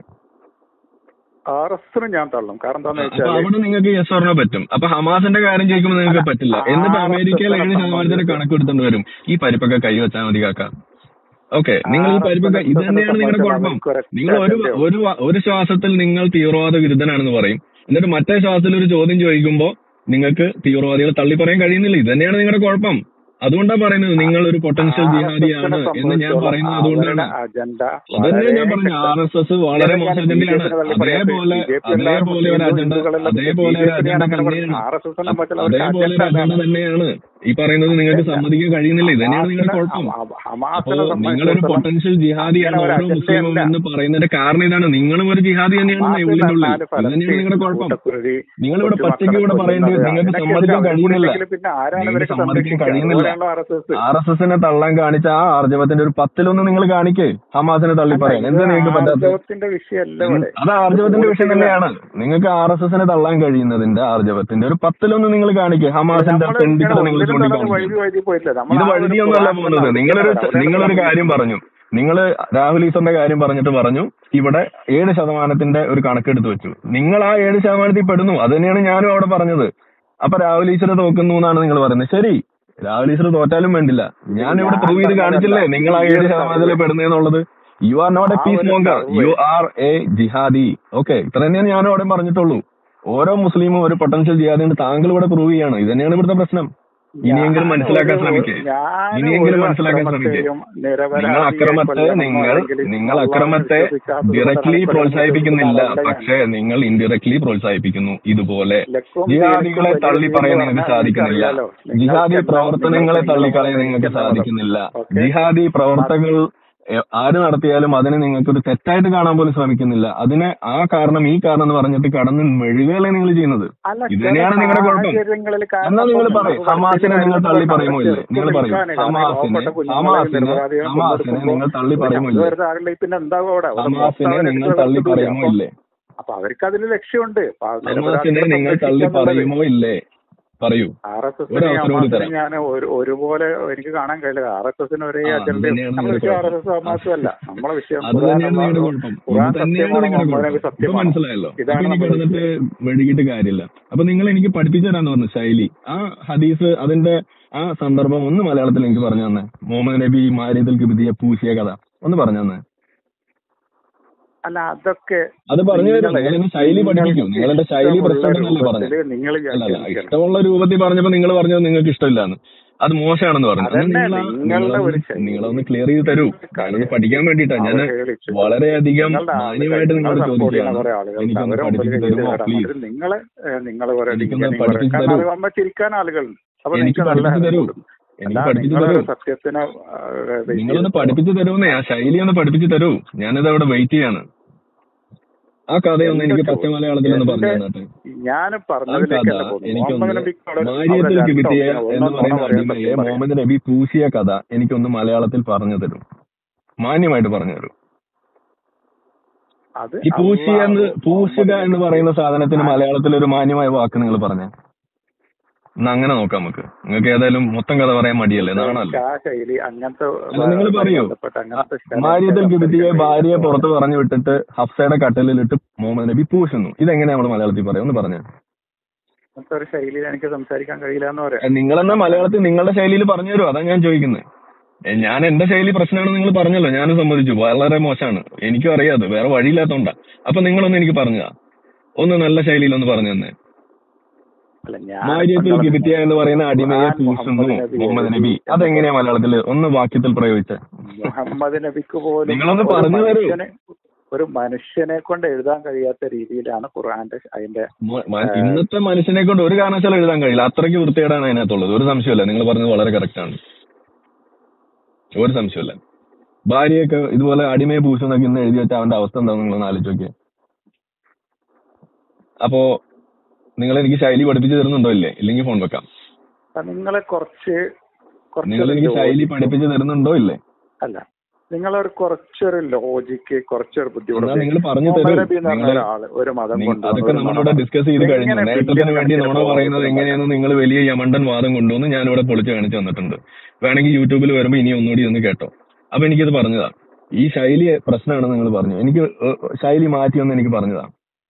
Speaker 2: ആർ എസിന് ഞാൻ തള്ളും. കാരണം എന്താണെന്ന് വെച്ചാൽ
Speaker 1: അവിടെ നിങ്ങൾക്ക് യെസ് ഓർ നോ പറ്റും. അപ്പൊ ഹമാസിന്റെ കാര്യം ചോദിക്കുമ്പോൾ നിങ്ങൾക്ക് പറ്റില്ല. എന്നിട്ട് അമേരിക്കയിൽ ഏഴ് ശതമാനത്തിന് കണക്കെടുത്തോണ്ട് വരും. ഈ പരിപ്പൊക്കെ കൈ വെച്ചാൽ മതി കാക്ക. ഓക്കെ, നിങ്ങൾ ഈ പരിപ്പൊക്കെ ഇത് തന്നെയാണ് നിങ്ങളുടെ കുഴപ്പം. നിങ്ങൾ ഒരു ഒരു ഒരു ശ്വാസത്തിൽ നിങ്ങൾ തീവ്രവാദ വിരുദ്ധനാണെന്ന് പറയും, എന്നിട്ട് മറ്റേ ശ്വാസത്തിൽ ഒരു ചോദ്യം ചോദിക്കുമ്പോൾ നിങ്ങൾക്ക് തീവ്രവാദികളെ തള്ളി പറയാൻ കഴിയുന്നില്ല. ഇത് തന്നെയാണ് നിങ്ങളുടെ കുഴപ്പം. അതുകൊണ്ടാണ് പറയുന്നത് നിങ്ങൾ ഒരു പൊട്ടൻഷ്യൽ ജിഹാദിയാണ് എന്ന് ഞാൻ പറയുന്നത്. അതുകൊണ്ടാണ് അതന്നെ ഞാൻ പറഞ്ഞു. ആർ എസ് എസ് വളരെ മോശം അജണ്ടയാണ്. അതേപോലെ അതേപോലെ ഒരു അജണ്ട അതേപോലെ ഒരു അജണ്ട തന്നെയാണ് അതേപോലെ ഒരു അജണ്ട തന്നെയാണ് ഈ പറയുന്നത്. നിങ്ങൾക്ക് സമ്മതിക്കാൻ കഴിയുന്നില്ല. ഇത് തന്നെയാണ് നിങ്ങളുടെ കുഴപ്പം. അപ്പോ നിങ്ങളൊരു പൊട്ടൻഷ്യൽ ജിഹാദിയാണ് ഓരോ മുസ്ലിമും എന്ന് പറയുന്നതിന്റെ കാരണം ഇതാണ്. നിങ്ങളും ഒരു ജിഹാദി തന്നെയാണ് ഉള്ളിനുള്ളിൽ. ഇത് തന്നെയാണ് നിങ്ങളുടെ കുഴപ്പം. നിങ്ങളിവിടെ പച്ചയ്ക്ക് ഇവിടെ പറയുന്നത് നിങ്ങൾക്ക് സമ്മതിക്കാൻ കഴിയുന്നില്ല. നിങ്ങൾക്ക് സമ്മതിക്കാൻ കഴിയുന്നില്ല. ആർ എസ് എസിനെ തള്ളാൻ കാണിച്ച ആ ആർജവത്തിന്റെ ഒരു പത്തിലൊന്ന് നിങ്ങൾ കാണിക്കേ. ഹമാസിനെ തള്ളി പറയാൻ എന്താ നിങ്ങൾക്ക് പറ്റാത്തത്? അത് ആർജവത്തിന്റെ വിഷയം തന്നെയാണ്. നിങ്ങൾക്ക് ആർ എസ് എസിനെ തള്ളാൻ കഴിയുന്നതിന്റെ ആർജവത്തിന്റെ ഒരു പത്തിലൊന്ന് നിങ്ങൾ കാണിക്കേ. ഹമാസിന്റെ തെണ്ടിത്തരം നിങ്ങൾ ചൂണ്ടിക്കാണിക്കും. ഇത് വഴുതിയൊന്നുമല്ല പോകുന്നത്. നിങ്ങളൊരു നിങ്ങളൊരു കാര്യം പറഞ്ഞു. നിങ്ങൾ രാഹുൽ ഈശ്വറിന്റെ കാര്യം പറഞ്ഞിട്ട് പറഞ്ഞു ഇവിടെ ഏഴ് ശതമാനത്തിന്റെ ഒരു കണക്കെടുത്ത് വെച്ചു. നിങ്ങൾ ആ ഏഴ് ശതമാനത്തിൽ പെടുന്നു. അത് തന്നെയാണ് ഞാനും അവിടെ പറഞ്ഞത്. അപ്പൊ രാഹുൽ ഈശ്വർ തോക്കുന്നു എന്നാണ് നിങ്ങൾ പറയുന്നത്. ശരി, രാഹുൽ ഈശ്വർ തോറ്റാലും വേണ്ടില്ല. ഞാൻ ഇവിടെ പ്രൂവ് ചെയ്ത് കാണിച്ചില്ലേ നിങ്ങൾ ആ ഏഴ് ശതമാനത്തിൽ പെടുന്നതെന്നുള്ളത്. You are not a peace monger, you are a jihadi. Okay, ഇത്ര തന്നെയാണ് ഞാനും അവിടെ പറഞ്ഞിട്ടുള്ളൂ. ഓരോ മുസ്ലിമും ഒരു പൊട്ടൻഷ്യൽ ജിഹാദി ഉണ്ട്. താങ്കൾ ഇവിടെ പ്രൂവ് ചെയ്യാണ്. ഇത് തന്നെയാണ് ഇവിടുത്തെ പ്രശ്നം. ഇനിയെങ്കിലും മനസ്സിലാക്കാൻ ശ്രമിക്കേ ഇനിയെങ്കിലും മനസ്സിലാക്കാൻ ശ്രമിക്കേ നിങ്ങൾ അക്രമത്തെ നിങ്ങൾ നിങ്ങൾ അക്രമത്തെ ഡയറക്ട്ലി പ്രോത്സാഹിപ്പിക്കുന്നില്ല, പക്ഷേ നിങ്ങൾ ഇൻഡയറക്ട്ലി പ്രോത്സാഹിപ്പിക്കുന്നു. ഇതുപോലെ ജിഹാദികളെ തള്ളി പറയാൻ നിങ്ങൾക്ക് സാധിക്കുന്നില്ല. ജിഹാദി പ്രവർത്തനങ്ങളെ തള്ളിക്കളയാൻ നിങ്ങൾക്ക് സാധിക്കുന്നില്ല. ജിഹാദി പ്രവർത്തകൾ എ- ആര് നടത്തിയാലും അതിനെ നിങ്ങൾക്ക് ഒരു തെറ്റായിട്ട് കാണാൻ പോലും ശ്രമിക്കുന്നില്ല. അതിനെ ആ കാരണം ഈ കാരണം എന്ന് പറഞ്ഞിട്ട് കടന്ന് മെഴുകുകയല്ലേ നിങ്ങൾ ചെയ്യുന്നത്.
Speaker 2: അല്ല,
Speaker 1: ഇത്
Speaker 2: ചില
Speaker 1: തന്നെയാണ് നിങ്ങളുടെ കുഴപ്പം.
Speaker 2: സാഹചര്യങ്ങളിൽ
Speaker 1: എന്നാ
Speaker 2: കാരണം
Speaker 1: നിങ്ങൾ
Speaker 2: ഇപ്പൊ
Speaker 1: പറയും
Speaker 2: നിങ്ങൾക്ക്
Speaker 1: ഹമാസിനെ
Speaker 2: വെറുതെ
Speaker 1: നിങ്ങൾ
Speaker 2: കാര്യമെന്ന്
Speaker 1: തള്ളി
Speaker 2: പറഞ്ഞാൽ
Speaker 1: പറയുമോ
Speaker 2: അവിടെ
Speaker 1: ഇല്ലേ?
Speaker 2: ചെറുത്ത്
Speaker 1: നിങ്ങൾ പറയും
Speaker 2: നിൽക്കാണ്. കാരണം ഈ
Speaker 1: ഹമാസിനെ
Speaker 2: പാവപ്പെട്ട കുഞ്ഞുങ്ങളെ
Speaker 1: ഹമാസിനെ
Speaker 2: നിരപരാധികളെ
Speaker 1: ഹമാസിനെ
Speaker 2: കൊന്നെടുക്കുമ്പോ
Speaker 1: നിങ്ങൾ തള്ളി
Speaker 2: ഒരു
Speaker 1: പറയുമോ
Speaker 2: ശബ്ദം
Speaker 1: ഇല്ലേ?
Speaker 2: വരുന്ന ആളുടെ പിന്നെ എന്താകും അവിടെ അവിടെ മൊത്തം
Speaker 1: ഹമാസിനെ
Speaker 2: അവരെ
Speaker 1: നിങ്ങൾ
Speaker 2: ഇട്ടിട്ട്
Speaker 1: തള്ളി
Speaker 2: ഇടൂല.
Speaker 1: പറയുമോ
Speaker 2: അപ്പൊ
Speaker 1: ഇല്ലേ?
Speaker 2: അപ്പൊ അവർക്ക് അതിൽ ലക്ഷ്യമുണ്ട്. അപ്പൊ ആ
Speaker 1: ഹമാസിനെ
Speaker 2: നിരപരാധികളെ
Speaker 1: നിങ്ങൾ തള്ളി
Speaker 2: സംരക്ഷിക്കുക എന്നുള്ളത്
Speaker 1: പറയുമോ ഇല്ലേ? പറയൂ,
Speaker 2: ആർ എസ്
Speaker 1: ഒരു
Speaker 2: എസിനെ
Speaker 1: അവസരം കൂടി
Speaker 2: ഹമാസിനെ
Speaker 1: തരാം.
Speaker 2: ഞാൻ ഒരു ഒരുപോലെ എനിക്ക് കാണാൻ കഴിയില്ല. ആർ എസ് എസിന് ഒരേ
Speaker 1: ആ അത്
Speaker 2: അജണ്ടയും
Speaker 1: തന്നെയാണ്
Speaker 2: നമ്മുടെ
Speaker 1: നിങ്ങളുടെ
Speaker 2: വിഷയം ആർ
Speaker 1: കുഴപ്പം.
Speaker 2: എസ് എസ് ഹമാസും അല്ല. നമ്മളെ വിഷയം
Speaker 1: അത്
Speaker 2: ഖുർആൻ
Speaker 1: തന്നെയാണ്
Speaker 2: അള്ളാഹ്
Speaker 1: നിങ്ങളുടെ കുഴപ്പം. ഇത്
Speaker 2: ഖുർആൻ
Speaker 1: തന്നെയാണ്
Speaker 2: സത്യമാണോ
Speaker 1: നിങ്ങളുടെ
Speaker 2: മുഹമ്മദ് നബി
Speaker 1: കുഴപ്പം. ഇപ്പൊ
Speaker 2: സത്യമാണോ?
Speaker 1: മനസ്സിലായല്ലോ. അപ്പൊ
Speaker 2: ഇതാണ്
Speaker 1: ഇനി
Speaker 2: നമ്മുടെ
Speaker 1: കിടന്നിട്ട്
Speaker 2: വിഷയം.
Speaker 1: മെഴുകിയിട്ട് കാര്യമില്ല. അപ്പൊ നിങ്ങൾ എനിക്ക് പഠിപ്പിച്ചു തരാന്ന് പറഞ്ഞു ശൈലി. ആ ഹദീസ് അതിന്റെ ആ സന്ദർഭം ഒന്ന് മലയാളത്തിൽ എനിക്ക് പറഞ്ഞു തന്നെ. മുഹമ്മദ് നബി മാരിയത്തിൽ കിബിതിയെ പൂശിയ കഥ ഒന്ന് പറഞ്ഞു തന്നെ.
Speaker 2: അല്ല, അതൊക്കെ
Speaker 1: അത് പറഞ്ഞു തരും.
Speaker 2: നിങ്ങള്
Speaker 1: നിങ്ങൾ എന്നെ ശൈലി പഠിപ്പിക്കൂ.
Speaker 2: നിങ്ങൾക്ക്
Speaker 1: നിങ്ങൾ എന്റെ ശൈലി
Speaker 2: ഇഷ്ടമുള്ള
Speaker 1: പ്രശ്നമുണ്ടെന്നല്ലേ പറഞ്ഞു.
Speaker 2: രൂപത്തില് നിങ്ങൾ
Speaker 1: അല്ലല്ല,
Speaker 2: വ്യാഖ്യാനിക്കണം.
Speaker 1: ഇഷ്ടമുള്ള രൂപത്തിൽ പറഞ്ഞപ്പോ നിങ്ങൾ പറഞ്ഞത് നിങ്ങൾക്ക് ഇഷ്ടമില്ലാന്ന്, അത് മോശമാണെന്ന് പറഞ്ഞു. എന്നാൽ
Speaker 2: അതന്നെ
Speaker 1: നിങ്ങൾ
Speaker 2: നിങ്ങളുടെ
Speaker 1: നിങ്ങളൊന്ന്
Speaker 2: ഒരു ശൈലി.
Speaker 1: നിങ്ങളൊന്ന് ക്ലിയർ ചെയ്ത് തരൂ. ഞാനൊന്ന് പഠിക്കാൻ വേണ്ടിയിട്ടാ. ഞാൻ
Speaker 2: അവഹേളിച്ചിട്ട്
Speaker 1: വളരെയധികം
Speaker 2: നിങ്ങളുടെ ആളുകൾ
Speaker 1: മാന്യമായിട്ട്
Speaker 2: നിങ്ങൾ
Speaker 1: നിങ്ങളോട്
Speaker 2: സപ്പോർട്ട് ചെയ്യുന്ന
Speaker 1: ചോദിക്കുകയാണ്.
Speaker 2: കുറെ ആളുകൾ
Speaker 1: എനിക്കൊന്ന്
Speaker 2: അവരെ മുമ്പിൽ
Speaker 1: പഠിപ്പിച്ചു
Speaker 2: ചെയ്ത്
Speaker 1: തരുമോ
Speaker 2: തരാൻ
Speaker 1: പ്ലീസ്?
Speaker 2: വേണ്ടി നിങ്ങളെ നിങ്ങൾ കുറെ
Speaker 1: എനിക്കൊന്ന്
Speaker 2: ഡിങ്കനിങ് പറയും.
Speaker 1: പഠിപ്പിച്ചു
Speaker 2: കാരണം
Speaker 1: തരൂ.
Speaker 2: അത് നമ്മൾ ചിരിക്കാൻ ആളുകളുണ്ട്. അപ്പൊ
Speaker 1: എനിക്ക്
Speaker 2: നിങ്ങൾക്ക് നല്ല
Speaker 1: പഠിപ്പിച്ചു തരൂ.
Speaker 2: കിട്ടും.
Speaker 1: എനിക്ക്
Speaker 2: അല്ല,
Speaker 1: പഠിപ്പിച്ചു
Speaker 2: നിങ്ങളൊരു
Speaker 1: തരൂ.
Speaker 2: സത്യത്തിനെ ബേസ്
Speaker 1: നിങ്ങളൊന്ന്
Speaker 2: ചെയ്തിട്ടോ
Speaker 1: പഠിപ്പിച്ചു തരൂന്നേ. ആ ശൈലി ഒന്ന് പഠിപ്പിച്ചു തരൂ. ഞാനിത് അവിടെ വെയിറ്റ് ചെയ്യാണ്. ആ കഥയൊന്ന്
Speaker 2: എന്റെ
Speaker 1: എനിക്ക്
Speaker 2: ചോ
Speaker 1: പച്ച മലയാളത്തിലൊന്ന് പറഞ്ഞു
Speaker 2: എന്റെ
Speaker 1: തന്നാട്ടെ.
Speaker 2: ഞാൻ
Speaker 1: ആ കഥ
Speaker 2: പറഞ്ഞതിലേക്കല്ല പോകുന്നു.
Speaker 1: എനിക്കൊന്ന്
Speaker 2: മുഹമ്മദ് നബിക്ക് അവിടെ അവിടെ
Speaker 1: മാരിയത്തിൽ
Speaker 2: രണ്ട്
Speaker 1: കിബിത്തിയ
Speaker 2: ഓപ്ഷൻ.
Speaker 1: എന്ന്
Speaker 2: ഒന്നും നുണ
Speaker 1: പറയുന്ന
Speaker 2: പറയാൻ
Speaker 1: അടിമയെ
Speaker 2: സത്യം പറയാം.
Speaker 1: മുഹമ്മദ് നബി പൂശിയ കഥ എനിക്കൊന്ന് മലയാളത്തിൽ പറഞ്ഞു തരും. മാന്യമായിട്ട് പറഞ്ഞു തരൂ.
Speaker 2: അത്
Speaker 1: ഈ പൂശിയ എന്ന്
Speaker 2: അള്ളാഹു
Speaker 1: പൂശുക
Speaker 2: മുഹമ്മദ്
Speaker 1: എന്ന്
Speaker 2: നബിക്ക്
Speaker 1: പറയുന്ന സാധനത്തിന്
Speaker 2: ആ
Speaker 1: മലയാളത്തിൽ ഒരു മാന്യമായ വാക്ക് നിങ്ങൾ പറഞ്ഞേ. എന്നാ അങ്ങനെ നോക്കാം നമുക്ക്. നിങ്ങൾക്ക് ഏതായാലും മൊത്തം കഥ പറയാൻ മടിയല്ലേ,
Speaker 2: എനിക്ക്
Speaker 1: നാണല്ലേ?
Speaker 2: ആ ശൈലി അങ്ങനത്തെ
Speaker 1: അല്ല നിങ്ങൾ പറയൂ.
Speaker 2: ബന്ധപ്പെട്ട അങ്ങനത്തെ
Speaker 1: മാരിയത്തിൽ കിബിത്തിയെ
Speaker 2: സംസാരിക്കാൻ
Speaker 1: ഭാര്യയെ
Speaker 2: കഴിയില്ല.
Speaker 1: പുറത്ത് പറഞ്ഞു വിട്ടിട്ട് ഹഫ്സയുടെ കട്ടലിലിട്ട് മുഹമ്മദ് നബി പൂശുന്നു. ഇതെങ്ങനെയാ നമ്മൾ മലയാളത്തിൽ പറയാം ഒന്ന് പറഞ്ഞേ.
Speaker 2: അങ്ങനത്തെ ഒരു ശൈലിയിൽ എനിക്ക് സംസാരിക്കാൻ കഴിയില്ല എന്ന് പറയാം.
Speaker 1: നിങ്ങളെന്നാ മലയാളത്തിൽ നിങ്ങളുടെ ശൈലിയിൽ പറഞ്ഞു തരുമോ? അതാ ഞാൻ ചോദിക്കുന്നത്. എ, ഞാൻ എന്റെ ശൈലി പ്രശ്നമാണെന്ന് നിങ്ങൾ പറഞ്ഞല്ലോ, ഞാനും സമ്മതിച്ചു. വളരെ മോശമാണ്, എനിക്കും അറിയാതെ, വേറെ വഴിയില്ലാത്തോണ്ടാ. അപ്പൊ നിങ്ങളൊന്ന് എനിക്ക് പറഞ്ഞതാ, ഒന്ന് നല്ല ശൈലിയിൽ ഒന്ന് പറഞ്ഞു തന്നെ.
Speaker 2: അല്ല, ഞാൻ
Speaker 1: മാരിയത്തിൽ കിബിത്തിയ എന്ന് പറയുന്ന അടിമയെ
Speaker 2: ഖുർആൻ
Speaker 1: പൂശുന്നു
Speaker 2: മുഹമ്മദ് നബി
Speaker 1: മുഹമ്മദ്
Speaker 2: എഴുതി
Speaker 1: നബി.
Speaker 2: എന്ന്
Speaker 1: അതെങ്ങനെയാ മലയാളത്തിൽ ഒന്ന് വാക്യത്തിൽ പ്രയോഗിച്ച?
Speaker 2: മുഹമ്മദ് നബിക്ക് പോലും
Speaker 1: നിങ്ങളൊന്ന്
Speaker 2: ഒരു
Speaker 1: പറഞ്ഞു തരൂ.
Speaker 2: മനുഷ്യനെ ഒരു മനുഷ്യനെ കൊണ്ട് എഴുതാൻ കഴിയാത്ത രീതിയിലാണ് ഖുർആന്റെ അതിന്റെ
Speaker 1: മ- മ- ഇന്നത്തെ മനുഷ്യനെ കൊണ്ട് ഒരു കാരണവശാലും എഴുതാൻ കഴിയില്ല. അത്രയ്ക്ക് വൃത്തികേടാണ് അതിനകത്തുള്ളത്. ഒരു സംശയമില്ല, നിങ്ങൾ പറഞ്ഞത് വളരെ കറക്റ്റ് ആണ്. ഒരു സംശയമില്ല. ഭാര്യയൊക്കെ ഇതുപോലെ അടിമയെ പൂശുന്നൊക്കെ ഇന്ന് എഴുതി വെച്ച അവന്റെ അവസ്ഥ എന്താണെന്ന് നിങ്ങളൊന്ന് ആലോചിച്ച് നോക്കിയേ. അപ്പോ നിങ്ങൾ എനിക്ക് ശൈലി പഠിപ്പിച്ചു തരുന്നുണ്ടോ ഇല്ലേ? ഇല്ലെങ്കിൽ ഫോൺ വെക്കാം.
Speaker 2: നിങ്ങളെ കുറച്ച്
Speaker 1: നിങ്ങൾ
Speaker 2: കുറച്ചൊരു
Speaker 1: എനിക്ക് ശൈലി
Speaker 2: ലോജിക്കും
Speaker 1: പഠിപ്പിച്ചു തരുന്നുണ്ടോ ഇല്ലേ?
Speaker 2: അല്ല, നിങ്ങളൊരു കുറച്ചൊരു ലോജിക്ക് കുറച്ചൊരു
Speaker 1: എന്നാ
Speaker 2: ബുദ്ധിമുട്ട്.
Speaker 1: നിങ്ങൾ പറഞ്ഞു
Speaker 2: മുഹമ്മദ്
Speaker 1: തരൂ.
Speaker 2: നബി എന്ന് പറഞ്ഞ
Speaker 1: നിങ്ങൾ
Speaker 2: ഒരാള് ഒരു മതം കൊണ്ടുവന്നു,
Speaker 1: അതൊക്കെ
Speaker 2: ഒരു നുണ
Speaker 1: നമ്മളിവിടെ
Speaker 2: പറഞ്ഞു.
Speaker 1: ഡിസ്കസ് ചെയ്ത് കഴിഞ്ഞു.
Speaker 2: എങ്ങനെ
Speaker 1: നേട്ടത്തിന്
Speaker 2: ബില്യൺ
Speaker 1: വേണ്ടി
Speaker 2: കണക്കിന്
Speaker 1: നുണ പറയുന്നത്
Speaker 2: ഫോളോവേഴ്സ് ഉണ്ടാക്കാം?
Speaker 1: എങ്ങനെയെന്ന് നിങ്ങൾ വലിയ യമണ്ടൻ വാദം കൊണ്ടുവന്ന് ഞാനിവിടെ പൊളിച്ച് കാണിച്ചു തന്നിട്ടുണ്ട്. വേണമെങ്കിൽ യൂട്യൂബിൽ വരുമ്പോൾ ഇനി ഒന്നുകൂടി ഒന്ന് കേട്ടോ. അപ്പൊ എനിക്കിത് പറഞ്ഞതാ, ഈ ശൈലി പ്രശ്നമാണെന്ന് നിങ്ങൾ പറഞ്ഞു. എനിക്ക് ഏഹ്, ശൈലി മാറ്റിയൊന്ന് എനിക്ക് പറഞ്ഞതാ.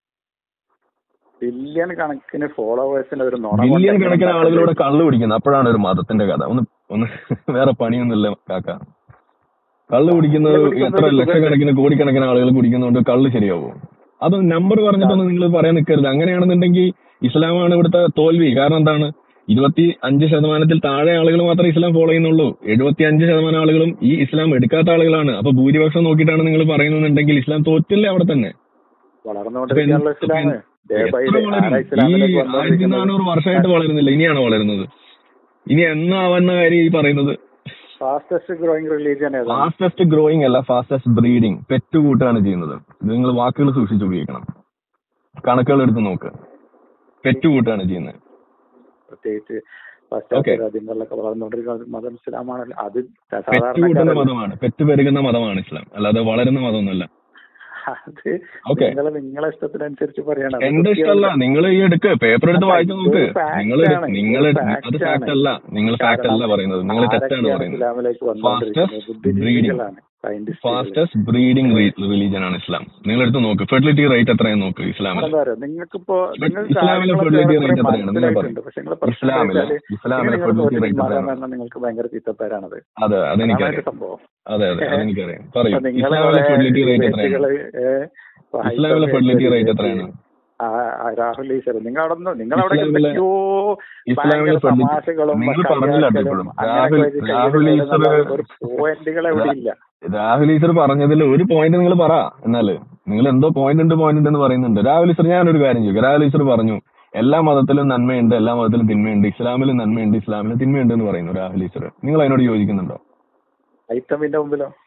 Speaker 2: ബില്യൺ കണക്കിന് ഫോളോവേഴ്സിന് ഒരു നുണ കൊണ്ട്
Speaker 1: ബില്യൺ
Speaker 2: എങ്ങനെ
Speaker 1: കണക്കിന്
Speaker 2: ഉണ്ടാക്കാൻ
Speaker 1: ആളുകളോട്
Speaker 2: കഴിയും?
Speaker 1: കള്ളു കുടിക്കുന്നത്. അപ്പോഴാണ് ഒരു മതത്തിന്റെ കഥ. ഒന്ന് ഒന്ന് വേറെ പണിയൊന്നുമില്ല കാക്ക. കള്ള് കുടിക്കുന്നത്
Speaker 2: കള്ള് കുടിക്കുന്നത്
Speaker 1: എത്ര
Speaker 2: ഒരു സുഖല്ലേ?
Speaker 1: ലക്ഷക്കണക്കിന് കോടിക്കണക്കിന് ആളുകൾ കുടിക്കുന്നതുകൊണ്ട് കള്ള് ശരിയാവോ? അത് നമ്പർ പറഞ്ഞിട്ടൊന്നും നിങ്ങൾ പറയാൻ നിൽക്കരുത്. അങ്ങനെയാണെന്നുണ്ടെങ്കിൽ ഇസ്ലാമാണ് ഇവിടുത്തെ തോൽവി. കാരണം എന്താണ്? ഇരുപത്തി അഞ്ച് ശതമാനത്തിൽ താഴെ ആളുകൾ മാത്രമേ ഇസ്ലാം ഫോളോ ചെയ്യുന്നുള്ളൂ. എഴുപത്തി അഞ്ച് ശതമാനം ആളുകളും ഈ ഇസ്ലാം എടുക്കാത്ത ആളുകളാണ്. അപ്പൊ ഭൂരിപക്ഷം നോക്കിയിട്ടാണ് നിങ്ങൾ പറയുന്നുണ്ടെങ്കിൽ ഇസ്ലാം തോറ്റില്ലേ അവിടെ തന്നെ? അപ്പൊ എന്ത്
Speaker 2: വളർന്നുകൊണ്ടിരിക്കുകയാണല്ലോ
Speaker 1: അപ്പൊ
Speaker 2: ഇസ്ലാം.
Speaker 1: എന്ത്
Speaker 2: ഡേ ബൈ
Speaker 1: എത്ര
Speaker 2: ഡേ
Speaker 1: വളരും?
Speaker 2: ആരാ
Speaker 1: ഈ
Speaker 2: ഇസ്ലാമിലേക്ക്
Speaker 1: ആയിരത്തി
Speaker 2: വന്നുകൊണ്ടിരിക്കുന്നത്?
Speaker 1: നാനൂറ് വർഷമായിട്ട് വളരുന്നില്ല, ഇനിയാണോ വളരുന്നത്? ഇനി എന്നാവുന്ന കാര്യം ഈ പറയുന്നത്?
Speaker 2: ഫാസ്റ്റസ്റ്റ് ഗ്രോയിങ് റിലീജിയൻ ഏതാണ്?
Speaker 1: ഫാസ്റ്റസ്റ്റ് ഗ്രോയിങ് അല്ല, ഫാസ്റ്റസ്റ്റ് ബ്രീഡിങ്. പെറ്റ് കൂട്ടാണ് ചെയ്യുന്നത്. ഇത് നിങ്ങൾ വാക്കുകൾ സൂക്ഷിച്ച് ഉപയോഗിക്കണം. കണക്കുകൾ എടുത്ത് നോക്ക്. പെറ്റ് കൂട്ടാണ് ചെയ്യുന്നത്.
Speaker 2: പ്രത്യേകിച്ച്
Speaker 1: ഓക്കെ,
Speaker 2: പാശ്ചാത്യ രാജ്യങ്ങളിലൊക്കെ വളർന്നുകൊണ്ടിരിക്കുന്ന മതം ഇസ്ലാമാണല്ലോ. അത്
Speaker 1: പെറ്റ് കൂട്ടുന്ന
Speaker 2: സാധാരണക്കാരല്ല.
Speaker 1: മതമാണ്, പെറ്റ് പെരുകുന്ന മതമാണ് ഇസ്ലാം, അല്ലാതെ വളരുന്ന മതമൊന്നുമല്ല.
Speaker 2: അത്
Speaker 1: ഓക്കെ,
Speaker 2: നിങ്ങൾ നിങ്ങളെ ഇഷ്ടത്തിനനുസരിച്ച് പറയണം. അത്
Speaker 1: എന്റെ ഇഷ്ടമല്ല.
Speaker 2: കൃത്യമായിട്ട്
Speaker 1: നിങ്ങൾ ഈ എടുക്ക്, പേപ്പർ എടുത്ത്
Speaker 2: അല്ല,
Speaker 1: വായിച്ചു നോക്ക്.
Speaker 2: ഇതൊരു
Speaker 1: നിങ്ങൾ
Speaker 2: ഫാക്റ്റ് ആണ്.
Speaker 1: നിങ്ങൾ
Speaker 2: ഇതൊരു
Speaker 1: അത്
Speaker 2: ഫാക്റ്റ് ആണ്.
Speaker 1: ഫാക്ട് അല്ല. നിങ്ങൾ ഫാക്ട്
Speaker 2: കാരണം
Speaker 1: അല്ല പറയുന്നത്, നിങ്ങൾ തെറ്റാണ്
Speaker 2: ആരൊക്കെയാണ്
Speaker 1: പറയുന്നത്.
Speaker 2: ഇസ്ലാമിലേക്ക് വന്നുകൊണ്ടിരിക്കുന്നത്?
Speaker 1: ഫാസ്റ്റസ്റ്റ് ബ്രീഡിങ്
Speaker 2: ബുദ്ധിജീവികളാണ്, സയന്റിസ്റ്റുകള്.
Speaker 1: ഫാസ്റ്റസ്റ്റ് ബ്രീഡിങ് റിലീജിയൻ ആണ് ഇസ്ലാം. നിങ്ങൾ എടുത്ത് നോക്ക്. ഫെർട്ടിലിറ്റി റേറ്റ് എത്രയാന്ന് നോക്ക് ഇസ്ലാമിൽ.
Speaker 2: അതെന്താ പറയുക, നിങ്ങൾക്കിപ്പോ നിങ്ങൾ
Speaker 1: ഇസ്ലാമിലെ
Speaker 2: കാര്യങ്ങളൊക്കെ
Speaker 1: ഫെർട്ടിലിറ്റി
Speaker 2: ഏറെക്കുറെ
Speaker 1: റേറ്റ് എത്രയാണ് നിങ്ങൾ പറയും?
Speaker 2: മനസ്സിലായിട്ടുണ്ട്. പക്ഷെ നിങ്ങളെ പ്രശ്നം എന്താ
Speaker 1: ഇസ്ലാമിലെ
Speaker 2: വെച്ചാല് ഇനി
Speaker 1: ഇസ്ലാമിലെ
Speaker 2: നിങ്ങൾ
Speaker 1: ഫെർട്ടിലിറ്റി
Speaker 2: തോറ്റ്
Speaker 1: റേറ്റ്
Speaker 2: പിന്മാറാൻ
Speaker 1: എത്രയാണ്?
Speaker 2: പറഞ്ഞാൽ നിങ്ങൾക്ക് ഭയങ്കര ചീത്തപ്പേരാണത്.
Speaker 1: അതെ,
Speaker 2: അതാണ് അതിന്റെ
Speaker 1: അതെനിക്കറിയാം.
Speaker 2: സംഭവം.
Speaker 1: അതെ അതെ അതെനിക്കറിയാം. പറയൂ,
Speaker 2: അപ്പൊ നിങ്ങളെ
Speaker 1: ഇസ്ലാമിലെ
Speaker 2: കുറെ
Speaker 1: ഫെർട്ടിലിറ്റി റേറ്റ് എത്രയാണ്?
Speaker 2: ഡിബേറ്റുകള്
Speaker 1: ഇസ്ലാമിലെ ഫെർട്ടിലിറ്റി റേറ്റ് എത്രയാണ്?
Speaker 2: രാഹുൽ ഈശ്വർ നിങ്ങൾ അവിടെ നിങ്ങൾ അവിടെ
Speaker 1: ഇസ്ലാമിലെ
Speaker 2: എന്തൊക്കെയോ
Speaker 1: ഇസ്ലാമിലെ
Speaker 2: ഭയങ്കര
Speaker 1: ഫെർട്ടിലിറ്റി
Speaker 2: തമാശകളും
Speaker 1: നിങ്ങൾ പറഞ്ഞില്ല
Speaker 2: കളിയാക്കലും
Speaker 1: ഇപ്പോഴും.
Speaker 2: അങ്ങനെയൊക്കെ
Speaker 1: രാഹുൽ
Speaker 2: വെച്ച്
Speaker 1: രാഹുൽ
Speaker 2: ചെയ്ത്
Speaker 1: ഈശ്വർ
Speaker 2: ഒരു പോയിന്റുകൾ എവിടെ ഇല്ല.
Speaker 1: രാഹുൽ ഈശ്വർ പറഞ്ഞതിൽ ഒരു പോയിന്റ് നിങ്ങൾ പറ. എന്നാല് നിങ്ങൾ എന്തോ പോയിന്റ് ഉണ്ട് പോയിന്റ് ഉണ്ട് എന്ന് പറയുന്നുണ്ട്. രാഹുൽ ഈശ്വർ, ഞാനൊരു കാര്യം ചോദിക്കാം. രാഹുൽ ഈശ്വർ പറഞ്ഞു എല്ലാ മതത്തിലും നന്മയുണ്ട്, എല്ലാ മതത്തിലും തിന്മയുണ്ട്, ഇസ്ലാമിലും നന്മയുണ്ട്, ഇസ്ലാമിലും തിന്മയുണ്ട് എന്ന് പറയുന്നു രാഹുൽ ഈശ്വർ. നിങ്ങൾ അതിനോട് യോജിക്കുന്നുണ്ടോ?
Speaker 2: ഐത്തമിന്റെ മുമ്പിലോ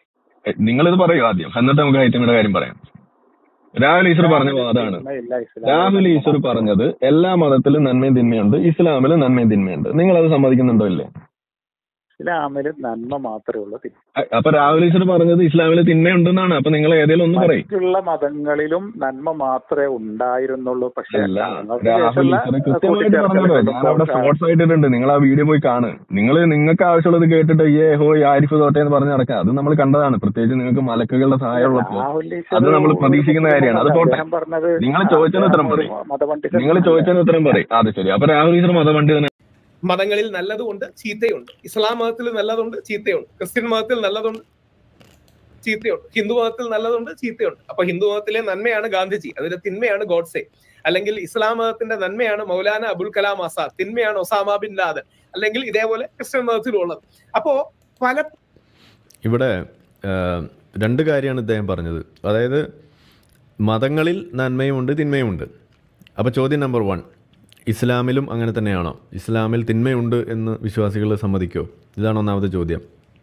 Speaker 1: നിങ്ങളിത് പറയൂ ആദ്യം, എന്നിട്ട് നമുക്ക് ഹൈത്തമിയുടെ കാര്യം പറയാം. രാഹുൽ ഈശ്വർ പറഞ്ഞ വാദമാണ്. രാഹുൽ ഈശ്വർ പറഞ്ഞത് എല്ലാ മതത്തിലും നന്മയും തിന്മയുണ്ട്, ഇസ്ലാമിലും നന്മയും തിന്മയുണ്ട്. നിങ്ങൾ അത് സമ്മതിക്കുന്നുണ്ടോ ഇല്ലേ?
Speaker 2: ഇസ്ലാമിൽ നന്മ മാത്രമേ ഉള്ളൂ.
Speaker 1: അപ്പൊ രാഹുൽ ഈശ്വർ പറഞ്ഞത് ഇസ്ലാമിൽ തിന്മയുണ്ടെന്നാണ്. അപ്പൊ നിങ്ങൾ ഏതെങ്കിലും ഒന്ന് പറയും.
Speaker 2: മറ്റുള്ള മതങ്ങളിലും നന്മ മാത്രമേ ഉണ്ടായിരുന്നുള്ളൂ. പക്ഷേ
Speaker 1: രാഹുൽ ഈശ്വർ കൃത്യമായിട്ട് പറഞ്ഞല്ലോ. ഞാൻ അവിടെ ഷോർട്സ് ആയിട്ടിട്ടുണ്ട്, നിങ്ങൾ ആ വീഡിയോ പോയി കാണ്. നിങ്ങൾ നിങ്ങൾക്ക് ആവശ്യമുള്ളത് കേട്ടിട്ട് ഏ ഹോ ആരിഫ് തോട്ടെ എന്ന് പറഞ്ഞ് നടക്കാം. അത് നമ്മൾ കണ്ടതാണ്. പ്രത്യേകിച്ച് നിങ്ങൾക്ക് മലക്കുകളുടെ സഹായം ഉള്ളപ്പോൾ അത് നമ്മൾ പ്രതീക്ഷിക്കുന്ന കാര്യമാണ്. അത് പോട്ടെ, നിങ്ങൾ ചോദിച്ചതിന് ഉത്തരം പറയും. നിങ്ങൾ ചോദിച്ചതിന് ഉത്തരം പറയും. അത് ശരി. അപ്പൊ രാഹുൽ ഈശ്വർ മതപണ്ഡിതനെ
Speaker 3: മതങ്ങളിൽ നല്ലതുണ്ട്, ചീത്തയുണ്ട്. ഇസ്ലാം മതത്തിൽ നല്ലതുണ്ട്, ചീത്തയുണ്ട്. ക്രിസ്ത്യൻ മതത്തിൽ നല്ലതുണ്ട്, ചീത്തയുണ്ട്. ഹിന്ദു മതത്തിൽ നല്ലതുണ്ട്, ചീത്തയുണ്ട്. അപ്പൊ ഹിന്ദു മതത്തിലെ നന്മയാണ് ഗാന്ധിജി, അതിന്റെ തിന്മയാണ് ഗോഡ്സെ. അല്ലെങ്കിൽ ഇസ്ലാം മതത്തിന്റെ നന്മയാണ് മൗലാന അബുൽ കലാം ആസാദ്, തിന്മയാണ് ഒസാമ ബിൻ ലാദൻ. അല്ലെങ്കിൽ ഇതേപോലെ ക്രിസ്ത്യൻ മതത്തിലുള്ളത്. അപ്പോ പല
Speaker 4: ഇവിടെ രണ്ട് കാര്യമാണ് ഇദ്ദേഹം പറഞ്ഞത്. അതായത് മതങ്ങളിൽ നന്മയുമുണ്ട് തിന്മയുമുണ്ട്. അപ്പോൾ ചോദ്യം നമ്പർ വൺ, ഇസ്ലാമിലും അങ്ങനെ തന്നെയാണോ? ഇസ്ലാമിൽ തിന്മയുണ്ട് എന്ന് വിശ്വാസികൾ സമ്മതിക്കോ? ഇതാണ് ഒന്നാമത്തെ ചോദ്യം.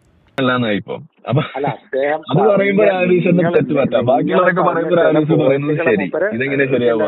Speaker 1: അത് പറയുമ്പോൾ തെറ്റ് പറ്റാം, ബാക്കിയുള്ളവരൊക്കെ പറയുമ്പോൾ പറയുന്നത് ശരി. ഇതെങ്ങനെ ശരിയാവുക?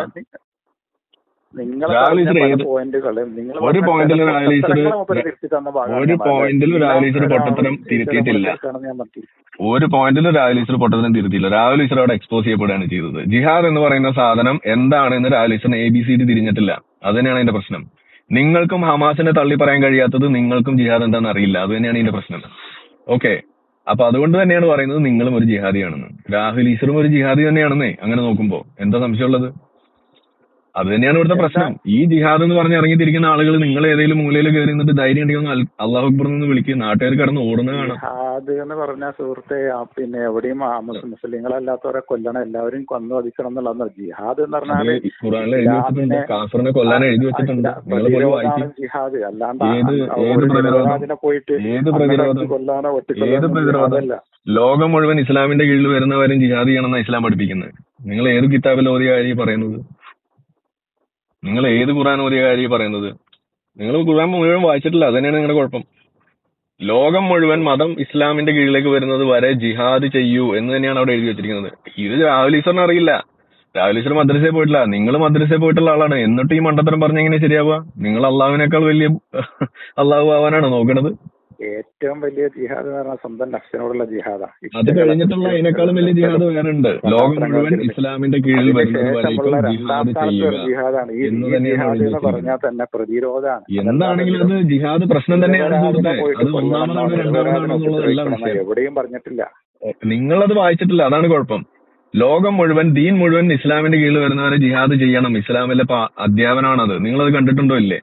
Speaker 1: ഒരു പോയിന്റിലും ഒരു പോയിന്റിലും രാഹുൽ ഈശ്വർ പൊട്ടത്തരം തിരുത്തിയിട്ടില്ല. ഒരു പോയിന്റിലും രാഹുൽ ഈശ്വർ പൊട്ടത്തരം തിരുത്തിയില്ല. രാഹുൽ ഈശ്വർ അവിടെ എക്സ്പോസ് ചെയ്യപ്പെടുകയാണ് ചെയ്തത്. ജിഹാദ് എന്ന് പറയുന്ന സാധനം എന്താണെന്ന് രാഹുൽ ഈശ്വറിന് എ ബി സി ഡി തിരിഞ്ഞിട്ടില്ല. അത് തന്നെയാണ് അതിന്റെ പ്രശ്നം. നിങ്ങൾക്കും ഹമാസിനെ തള്ളി പറയാൻ കഴിയാത്തത് നിങ്ങൾക്കും ജിഹാദ് എന്താണെന്ന് അറിയില്ല. അത് തന്നെയാണ് ഇതിന്റെ പ്രശ്നം. ഓക്കെ, അപ്പൊ അതുകൊണ്ട് തന്നെയാണ് പറയുന്നത് നിങ്ങളും ഒരു ജിഹാദിയാണെന്ന്. രാഹുൽ ഈശ്വറും ഒരു ജിഹാദി തന്നെയാണെന്നേ അങ്ങനെ നോക്കുമ്പോ. എന്താ സംശയമുള്ളത്? അത് തന്നെയാണ് ഇവിടുത്തെ പ്രശ്നം. ഈ ജിഹാദ് എന്ന് പറഞ്ഞ് ഇറങ്ങിത്തിരിക്കുന്ന ആളുകൾ നിങ്ങൾ ഏതെങ്കിലും മൂലയിൽ കയറി നിന്നിട്ട് ധൈര്യം ഉണ്ടെങ്കിൽ അള്ളാഹു അക്ബർ എന്ന് വിളിക്കുക, നാട്ടുകാർ കടന്ന് ഓടുന്നത് കാണാം.
Speaker 2: ജിഹാദ് എന്ന് പറഞ്ഞ സുഹൃത്തെ, പിന്നെ എവിടെയും മുസ്ലിങ്ങളല്ലാത്തവരെ കൊല്ലണം, എല്ലാവരും കൊന്നു വധിക്കണം എന്നുള്ളതാണ് ജിഹാദ് എന്ന് പറഞ്ഞാൽ.
Speaker 1: ഖുറാനിൽ എഴുതി വെച്ചിട്ടുണ്ട്, കാഫറിനെ കൊല്ലാൻ എഴുതി വെച്ചിട്ടുണ്ട്.
Speaker 2: ജിഹാദ് അല്ലാണ്ട്
Speaker 1: ഏത് ഏത് പ്രതിരോധം
Speaker 2: പോയിട്ട്
Speaker 1: ഏത് പ്രതിരോധം
Speaker 2: കൊല്ലാനോ
Speaker 1: ഏത് പ്രതിരോധം? ലോകം മുഴുവൻ ഇസ്ലാമിന്റെ കീഴിൽ വരുന്നവരും ജിഹാദ് ചെയ്യണമെന്നാണ് ഇസ്ലാം പഠിപ്പിക്കുന്നത്. നിങ്ങൾ ഏത് കിതാബിൽ ഓതിയ കാര്യം പറയുന്നത്? നിങ്ങൾ ഏത് ഖുർആൻ ഓതിയ കാര്യം പറയുന്നത്? നിങ്ങൾ ഖുർആൻ മുഴുവൻ വായിച്ചിട്ടില്ല. അത് തന്നെയാണ് നിങ്ങളുടെ കുഴപ്പം. ലോകം മുഴുവൻ മതം ഇസ്ലാമിന്റെ കീഴിലേക്ക് വരുന്നത് വരെ ജിഹാദ് ചെയ്യൂ എന്ന് തന്നെയാണ് അവിടെ എഴുതി വെച്ചിരിക്കുന്നത്. ഇത് രാഹുൽ ഈശ്വറിന് അറിയില്ല. രാഹുൽ ഈശ്വർ മദ്രസയിൽ പോയിട്ടില്ല. നിങ്ങൾ മദ്രസയിൽ പോയിട്ടുള്ള ആളാണ്. എന്നിട്ട് ഈ മണ്ടത്തരം പറഞ്ഞ എങ്ങനെ ശരിയാവുക? നിങ്ങൾ അള്ളാഹുവിനേക്കാൾ വലിയ അള്ളാഹു ആവാനാണ് നോക്കണത്.
Speaker 2: ഏറ്റവും വലിയ ജിഹാദ് എന്ന് പറഞ്ഞാൽ സ്വന്തം നഫ്സിനോടുള്ള ജിഹാദാ.
Speaker 1: അത് കഴിഞ്ഞിട്ടുള്ള അതിനേക്കാളും വലിയ ജിഹാദ് വേറെ ഉണ്ട്. ലോകം മുഴുവൻ ഇസ്ലാമിന്റെ കീഴിൽ വരുന്നത് ജിഹാദ് ചെയ്യുക എന്ന് തന്നെയാണ്
Speaker 2: പ്രതിരോധമാണ്.
Speaker 1: എന്താണെങ്കിലും അത് ജിഹാദ് പ്രശ്നം തന്നെയാണ്. അത് ഒന്നാമതാണോ രണ്ടാമതാണോ എന്നുള്ളതെല്ലാം
Speaker 2: എവിടെയും പറഞ്ഞിട്ടില്ല.
Speaker 1: നിങ്ങളത് വായിച്ചിട്ടില്ല, അതാണ് കുഴപ്പം. ലോകം മുഴുവൻ ദീൻ മുഴുവൻ ഇസ്ലാമിന്റെ കീഴിൽ വരുന്നവരെ ജിഹാദ് ചെയ്യണം. ഇസ്ലാമിലെ അധ്യാപനമാണത്. നിങ്ങളത് കണ്ടിട്ടുണ്ടോ ഇല്ലേ?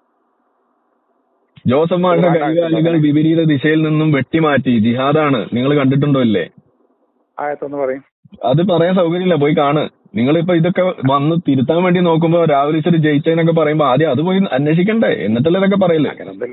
Speaker 1: ജോസഫ് മാരുടെ കൈകാലുകൾ വിപരീത ദിശയിൽ നിന്നും വെട്ടിമാറ്റി ജിഹാദാണ്. നിങ്ങൾ കണ്ടിട്ടുണ്ടോ ഇല്ലേ? അത് പറയാൻ സൗകര്യമില്ല, പോയി കാണ്. നിങ്ങളിപ്പോ ഇതൊക്കെ വന്ന് തിരുത്താൻ വേണ്ടി നോക്കുമ്പോ രാഹുൽ ഈശ്വർ ജയിച്ചതിനൊക്കെ പറയുമ്പോ ആദ്യം അത് പോയി അന്വേഷിക്കണ്ടേ, എന്നിട്ടല്ലേ ഇതൊക്കെ പറയല്ലേ? അത്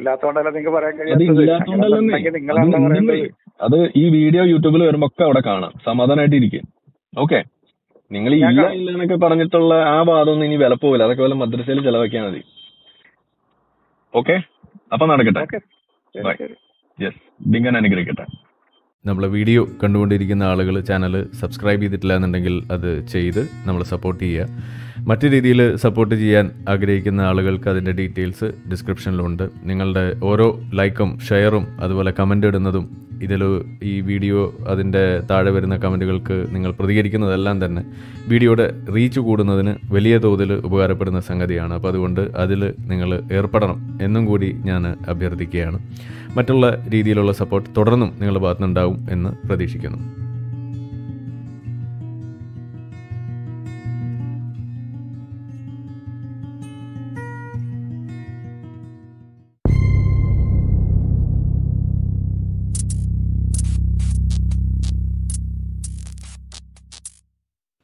Speaker 1: ഇല്ലാത്തോണ്ടല്ലേ. അത് ഈ വീഡിയോ യൂട്യൂബിൽ വരുമ്പോ ഒക്കെ അവിടെ കാണാം. സമാധാനമായിട്ട് ഇരിക്കും. ഓക്കെ, നിങ്ങൾ ഇല്ല ഇല്ല എന്നൊക്കെ പറഞ്ഞിട്ടുള്ള ആ വാദമൊന്നും ഇനി വില പോവില്ല. അതൊക്കെ വല്ല മദ്രസയിൽ ചെലവാക്കിയാൽ മതി. ഓക്കെ, അപ്പൊ നടക്കട്ടെ. ബൈ. യെസ്, ഡിങ്കൻ അനുഗ്രഹിക്കട്ടെ.
Speaker 4: നമ്മളെ വീഡിയോ കണ്ടുകൊണ്ടിരിക്കുന്ന ആളുകൾ ചാനൽ സബ്സ്ക്രൈബ് ചെയ്തിട്ടില്ല എന്നുണ്ടെങ്കിൽ അത് ചെയ്ത് നമ്മളെ സപ്പോർട്ട് ചെയ്യുക. മറ്റു രീതിയിൽ സപ്പോർട്ട് ചെയ്യാൻ ആഗ്രഹിക്കുന്ന ആളുകൾക്ക് അതിൻ്റെ ഡീറ്റെയിൽസ് ഡിസ്ക്രിപ്ഷനിലുണ്ട്. നിങ്ങളുടെ ഓരോ ലൈക്കും ഷെയറും അതുപോലെ കമൻ്റ് ഇടുന്നതും ഇതിൽ ഈ വീഡിയോ അതിൻ്റെ താഴെ വരുന്ന കമൻറ്റുകൾക്ക് നിങ്ങൾ പ്രതികരിക്കുന്നതെല്ലാം തന്നെ വീഡിയോയുടെ റീച്ച് കൂടുന്നതിന് വലിയ തോതിൽ ഉപകാരപ്പെടുന്ന സംഗതിയാണ്. അപ്പോൾ അതുകൊണ്ട് അതിൽ നിങ്ങൾ ഏർപ്പെടണം എന്നും കൂടി ഞാൻ അഭ്യർത്ഥിക്കുകയാണ്. മറ്റുള്ള രീതിയിലുള്ള സപ്പോർട്ട് തുടർന്നും നിങ്ങളുടെ ഭാഗത്തുനിന്നുണ്ടാവും എന്ന് പ്രതീക്ഷിക്കുന്നു.